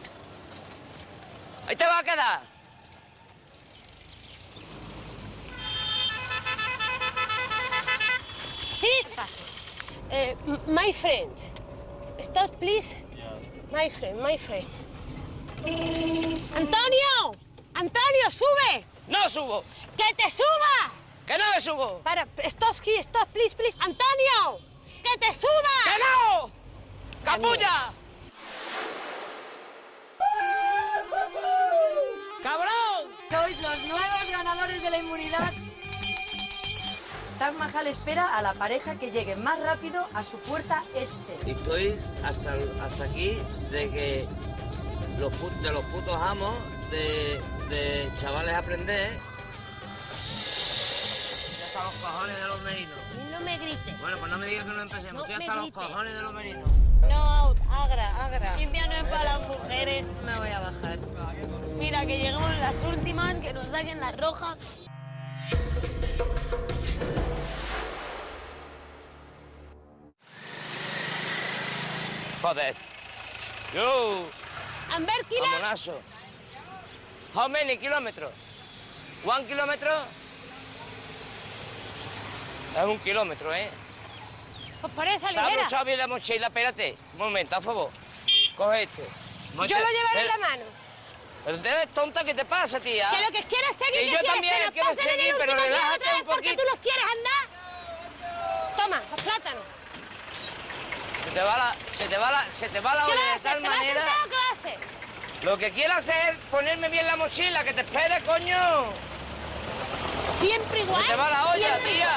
Ahí te va a quedar. Sí, pasa. My friend. Stop, please. My friend. ¡Antonio! ¡Antonio, sube! ¡No subo! ¡Que te suba! ¡Que no me subo! Para, stop, please. ¡Antonio! ¡Que te suba! ¡Que no! ¡Capulla! ¡Cabrón! Sois los nuevos ganadores de la inmunidad. Taj Mahal espera a la pareja que llegue más rápido a su puerta este. Y estoy hasta aquí de que de los putos amos de chavales aprender. Ya hasta los cojones de los merinos. No me grites. Bueno, pues no me digas que no empecemos. No Estoy me hasta los grites. cojones de los merinos. No, Agra. India no es para las mujeres. Me voy a bajar. Mira, que lleguemos las últimas, que nos saquen la roja. Joder. Yo. Amberkila. Vamonazo. How many kilometers? 1 kilómetro. Es 1 kilómetro, ¿eh? Pues por esa Te ligera. abro, Xavi, la mochila. Espérate. Un momento, a favor. Coge esto. Yo lo llevaré en la mano. Pero tú eres tonta, ¿qué te pasa, tía? Que lo que quieres seguir, Que yo quieres también que nos quiero pasen en el seguir, pero último día relájate otra vez un porque poquito. tú los quieres andar. Toma, los plátanos. Se te va la ¿Qué olla vas a de hacer? tal ¿Te vas a manera. sentar o qué vas a hacer? Lo que quiero hacer es ponerme bien la mochila, que te espere, coño. Siempre igual. Se te va la olla, siempre tía.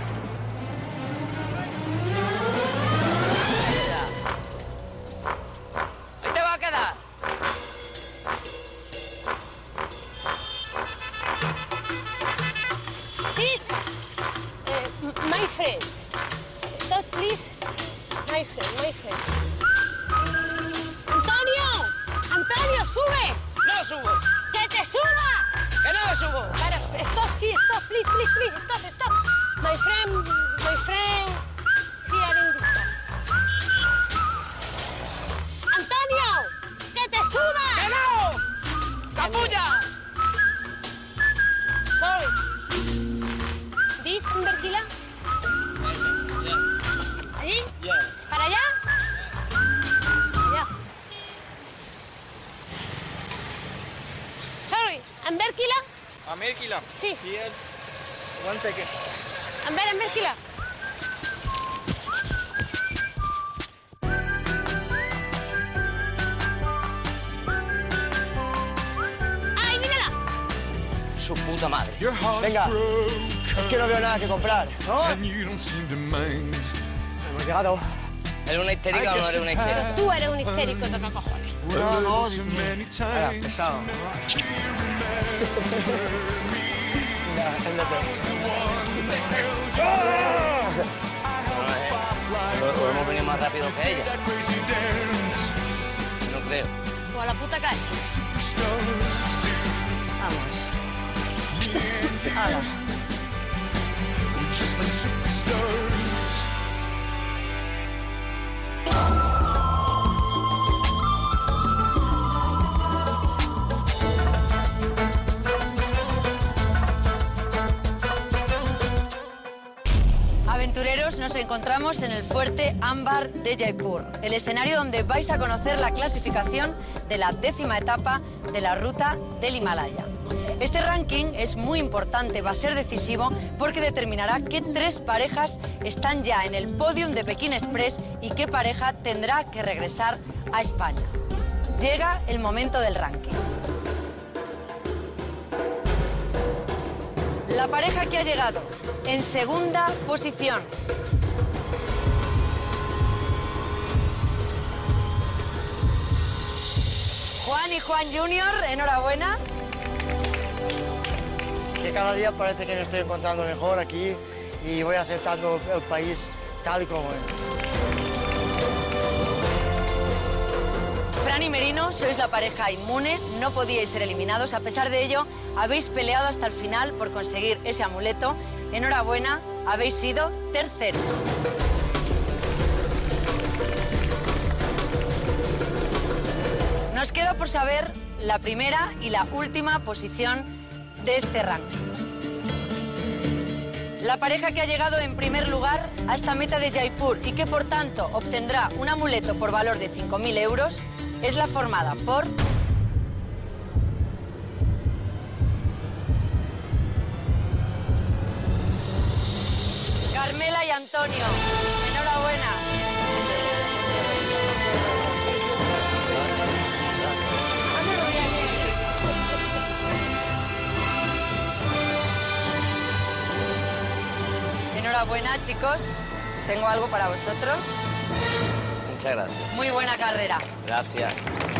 Ahí te va a quedar. My friend. Stop, please. My friend. ¡Antonio, sube! ¡No subo! ¡Que te suba! ¡Que no me subo! Para, stop, please. Stop. My friend. Here in this car. ¡Antonio! ¡Que te suba! ¡Que no! Amberkila? Amberkila? Sí. Yes. 1 second. Amberkila. ¡Ay, mírala! Su puta madre. Venga, es que no veo nada que comprar, ¿no? Hemos llegado. ¿Eres una histérica o no eres una histérica? Tú eres un histérico, toca cojones. No, Ahora, pesado. Venga, Podemos venir más rápido que ella. No creo. O a la puta calle. Vamos. Hala. Aventureros, nos encontramos en el fuerte Ámbar de Jaipur, el escenario donde vais a conocer la clasificación de la 10ª etapa de la ruta del Himalaya. Este ranking es muy importante, va a ser decisivo porque determinará qué 3 parejas están ya en el podium de Pekín Express y qué pareja tendrá que regresar a España. Llega el momento del ranking. La pareja que ha llegado en segunda posición. Juan y Juan Junior, enhorabuena. Que cada día parece que me estoy encontrando mejor aquí y voy aceptando el país tal y como es. Fran y Merino, sois la pareja inmune, no podíais ser eliminados. A pesar de ello, habéis peleado hasta el final por conseguir ese amuleto. Enhorabuena, habéis sido terceros. Nos queda por saber la primera y la última posición de este ranking. La pareja que ha llegado en primer lugar a esta meta de Jaipur y que por tanto obtendrá un amuleto por valor de 5.000 euros es la formada por Carmela y Antonio. Enhorabuena. Enhorabuena, chicos. Tengo algo para vosotros. Muchas gracias. Muy buena carrera. Gracias.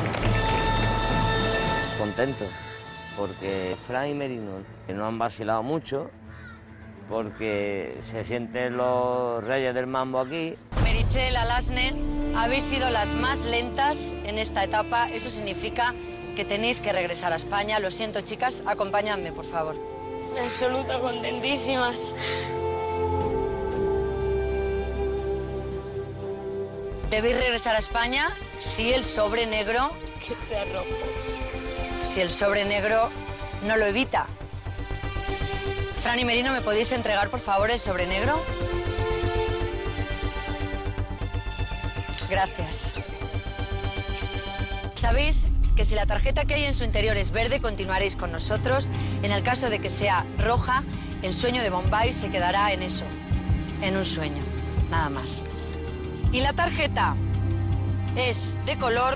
Contento, porque Fran y Merino no han vacilado mucho, porque se sienten los reyes del mambo aquí. Meritxell, Alasne, habéis sido las más lentas en esta etapa. Eso significa que tenéis que regresar a España. Lo siento, chicas, acompañadme, por favor. En absoluto, contentísimas. Debéis regresar a España si el sobre negro... Que sea rojo. Si el sobre negro no lo evita. Fran y Merino, ¿me podéis entregar, por favor, el sobre negro? Gracias. Sabéis que si la tarjeta que hay en su interior es verde, continuaréis con nosotros. En el caso de que sea roja, el sueño de Bombay se quedará en eso, en un sueño, nada más. Y la tarjeta es de color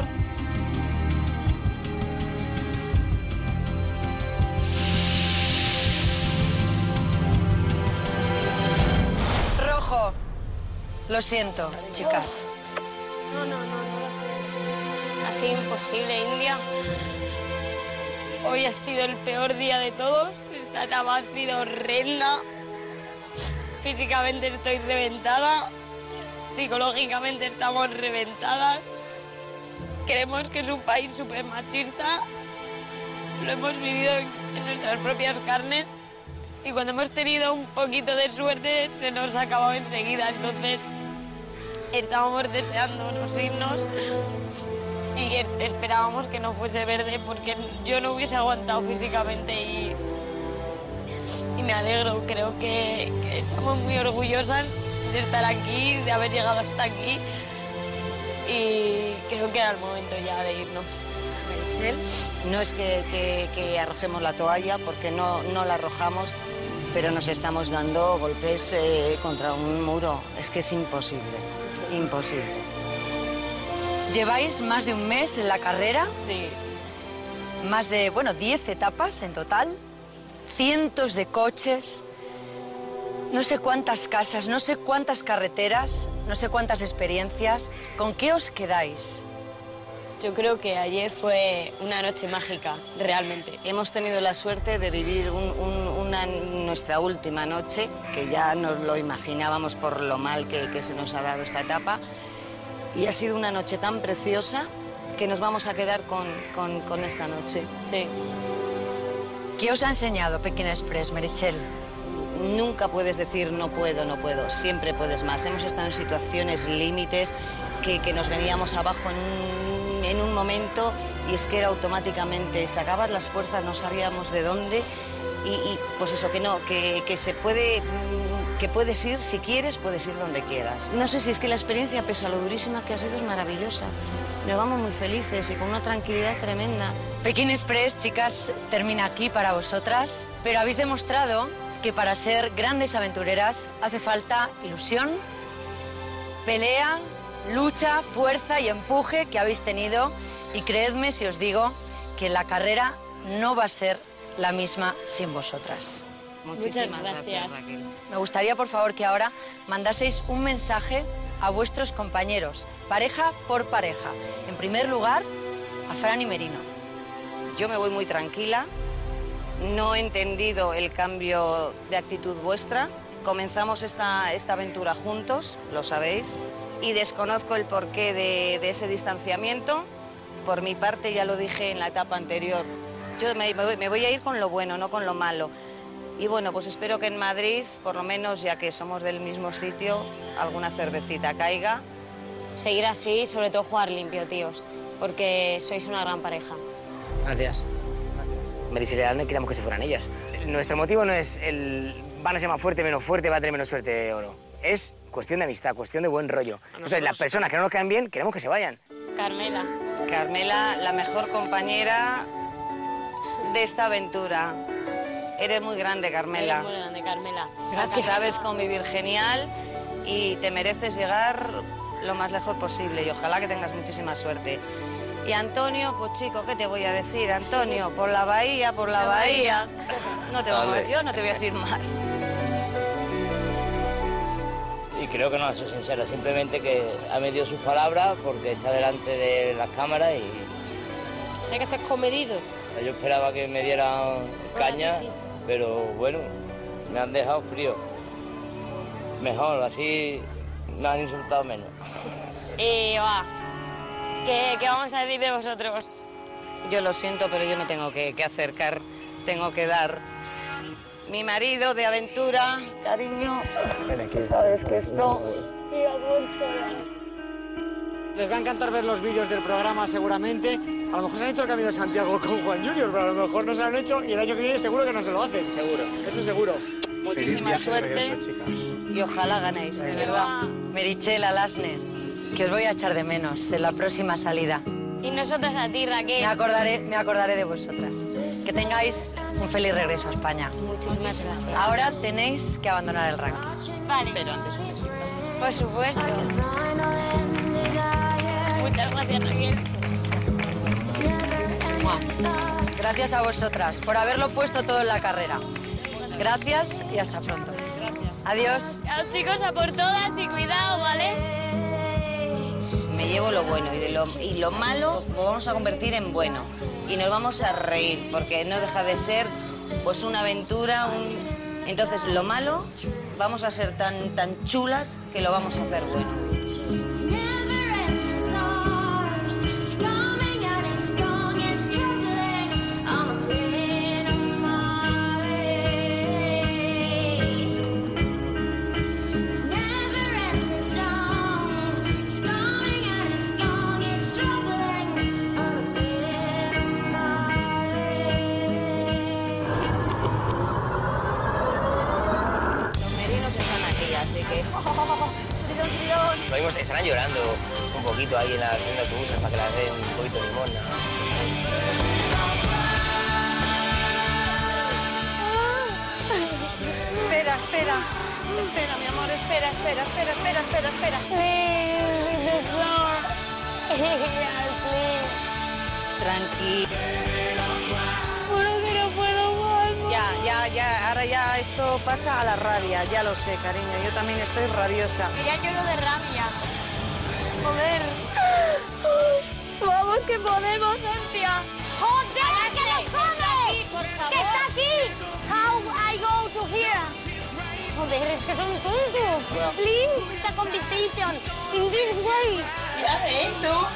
rojo. Lo siento, chicas. No lo sé. Ha sido imposible, India. Hoy ha sido el peor día de todos. Esta etapa ha sido horrenda. Físicamente estoy reventada. Psicológicamente estamos reventadas. Creemos que es un país súper machista. Lo hemos vivido en nuestras propias carnes. Y cuando hemos tenido un poquito de suerte, se nos ha acabado enseguida. Entonces, estábamos deseándonos irnos y esperábamos que no fuese verde porque yo no hubiese aguantado físicamente y me alegro. Creo que estamos muy orgullosas de estar aquí, de haber llegado hasta aquí y creo que era el momento ya de irnos. Merichel. No es que arrojemos la toalla, porque no la arrojamos, pero nos estamos dando golpes contra un muro. Es que es imposible, imposible. ¿Lleváis más de un mes en la carrera? Sí. Más de, 10 etapas en total, cientos de coches, no sé cuántas casas, no sé cuántas carreteras, no sé cuántas experiencias. ¿Con qué os quedáis? Yo creo que ayer fue una noche mágica, realmente. Hemos tenido la suerte de vivir nuestra última noche, que ya nos lo imaginábamos por lo mal que se nos ha dado esta etapa, y ha sido una noche tan preciosa que nos vamos a quedar con esta noche. Sí. ¿Qué os ha enseñado Pekín Express, Merichel? Nunca puedes decir no puedo, no puedo. Siempre puedes más. Hemos estado en situaciones límites que nos veníamos abajo en un momento y es que era automáticamente, sacabas las fuerzas, no sabíamos de dónde y pues eso, que se puede... que puedes ir, si quieres, puedes ir donde quieras. No sé si es que la experiencia, pese a lo durísima que ha sido, es maravillosa. Nos vamos muy felices y con una tranquilidad tremenda. Pekín Express, chicas, termina aquí para vosotras, pero habéis demostrado que para ser grandes aventureras hace falta ilusión, pelea, lucha, fuerza y empuje que habéis tenido. Y creedme si os digo que la carrera no va a ser la misma sin vosotras. Muchísimas gracias, Raquel. Me gustaría, por favor, que ahora mandaseis un mensaje a vuestros compañeros, pareja por pareja. En primer lugar, a Fran y Merino. Yo me voy muy tranquila. No he entendido el cambio de actitud vuestra. Comenzamos esta aventura juntos, lo sabéis, y desconozco el porqué de ese distanciamiento. Por mi parte, ya lo dije en la etapa anterior, yo me voy a ir con lo bueno, no con lo malo. Y bueno, pues espero que en Madrid, por lo menos, ya que somos del mismo sitio, alguna cervecita caiga. Seguir así y sobre todo jugar limpio, tíos, porque sois una gran pareja. Gracias. Merichel y Alasne queríamos que se fueran ellas. Nuestro motivo no es van a ser más fuerte, menos fuerte, va a tener menos suerte o no. Es cuestión de amistad, cuestión de buen rollo. Entonces, las personas que no nos caen bien, queremos que se vayan. Carmela. Carmela, la mejor compañera de esta aventura. Eres muy grande, Carmela. Eres muy grande, Carmela. Gracias. Sabes convivir genial y te mereces llegar lo más lejos posible y ojalá que tengas muchísima suerte. Y Antonio, pues chico, ¿qué te voy a decir? Antonio, por la bahía, por la bahía. No te yo no te voy a decir más. Y creo que no ha sido sincera, simplemente que ha medido sus palabras porque está delante de las cámaras y... Hay que ser comedido. Yo esperaba que me dieran caña, sí. Pero bueno, me han dejado frío. Mejor, así me han insultado menos. Y va, ¿qué vamos a decir de vosotros? Yo lo siento, pero yo me tengo que acercar, tengo que dar. Mi marido de aventura, cariño, sabes que esto... Les va a encantar ver los vídeos del programa seguramente. A lo mejor se han hecho el Camino de Santiago con Juan Junior, pero a lo mejor no se lo han hecho y el año que viene seguro que no se lo hacen. Seguro. Eso seguro. Muchísima suerte y ojalá ganéis, de verdad. Merichel, Alasne, que os voy a echar de menos en la próxima salida. Y nosotras a ti, Raquel. Me acordaré de vosotras. Que tengáis un feliz regreso a España. Muchísimas gracias. Ahora tenéis que abandonar el ranking. Vale. Pero antes un besito. Por supuesto. Muchas gracias, Raquel. Gracias a vosotras por haberlo puesto todo en la carrera. Gracias y hasta pronto. Adiós. Chao, chicos, a por todas y cuidado, ¿vale? Me llevo lo bueno y lo malo lo vamos a convertir en bueno. Y nos vamos a reír, porque no deja de ser pues una aventura. Entonces, lo malo, vamos a ser tan chulas que lo vamos a hacer bueno. Lo mismo estarán llorando un poquito ahí en la tienda de autobuses para que les den un poquito de limón, ¿no? espera. Espera, mi amor, espera. Tranquila. Bueno, que no puedo más. Ya, ahora ya esto pasa a la rabia, ya lo sé, cariño, yo también estoy rabiosa. Que ya lloro de rabia. Joder. Vamos que podemos, Hostia. ¡Joder, que lo come! Por favor. ¡Que está aquí! How I go to here? Joder, es que son tontos. Please, the competition in this way. Ya ves, ¿no?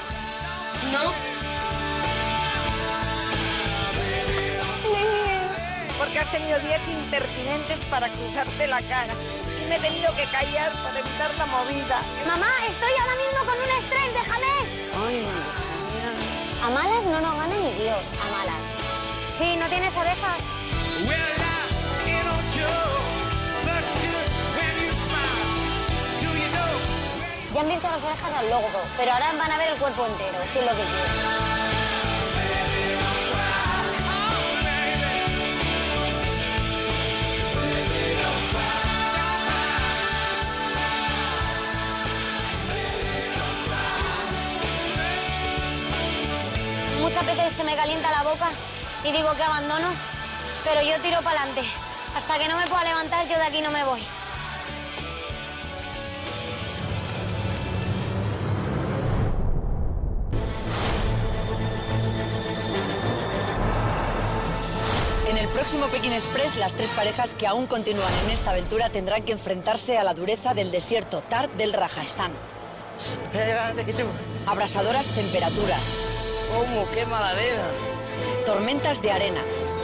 Porque has tenido días impertinentes para cruzarte la cara. Y me he tenido que callar para evitar la movida. Mamá, estoy ahora mismo con un estrés, déjame. Ay, A malas no nos gana ni Dios, a malas. Sí, ¿no tienes orejas? Ya han visto las orejas al logo, pero ahora van a ver el cuerpo entero, si es lo que quieren. Muchas veces se me calienta la boca y digo que abandono, pero yo tiro para adelante. Hasta que no me pueda levantar, yo de aquí no me voy. En el próximo Pekín Express, las tres parejas que aún continúan en esta aventura tendrán que enfrentarse a la dureza del desierto Thar del Rajastán. Abrasadoras temperaturas. ¿Cómo? ¡Qué maladera! Tormentas de arena.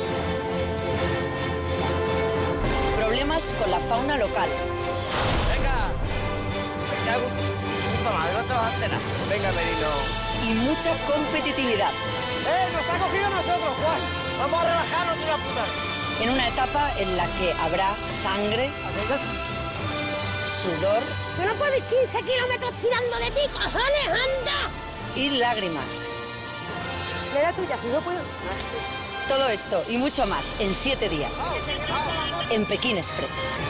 Problemas con la fauna local. ¡Venga! Me cago en puta madre, no te vas a enterar. Venga, Merino. Y mucha competitividad. ¡Nos ha cogido a nosotros, Juan! ¡Vamos a relajarnos de la puta! En una etapa en la que habrá sangre, sudor... ¡Tú no puedes 15 kilómetros tirando de ti, cojones, anda! Y lágrimas. Le da tuya, si no puedo. Todo esto y mucho más en 7 días. En Pekín Express.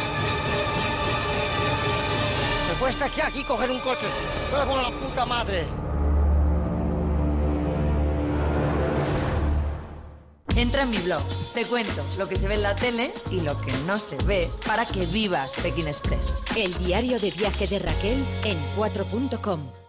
Me cuesta aquí coger un coche. Pero con la puta madre. Entra en mi blog. Te cuento lo que se ve en la tele y lo que no se ve para que vivas Pekín Express. El diario de viaje de Raquel en 4.com.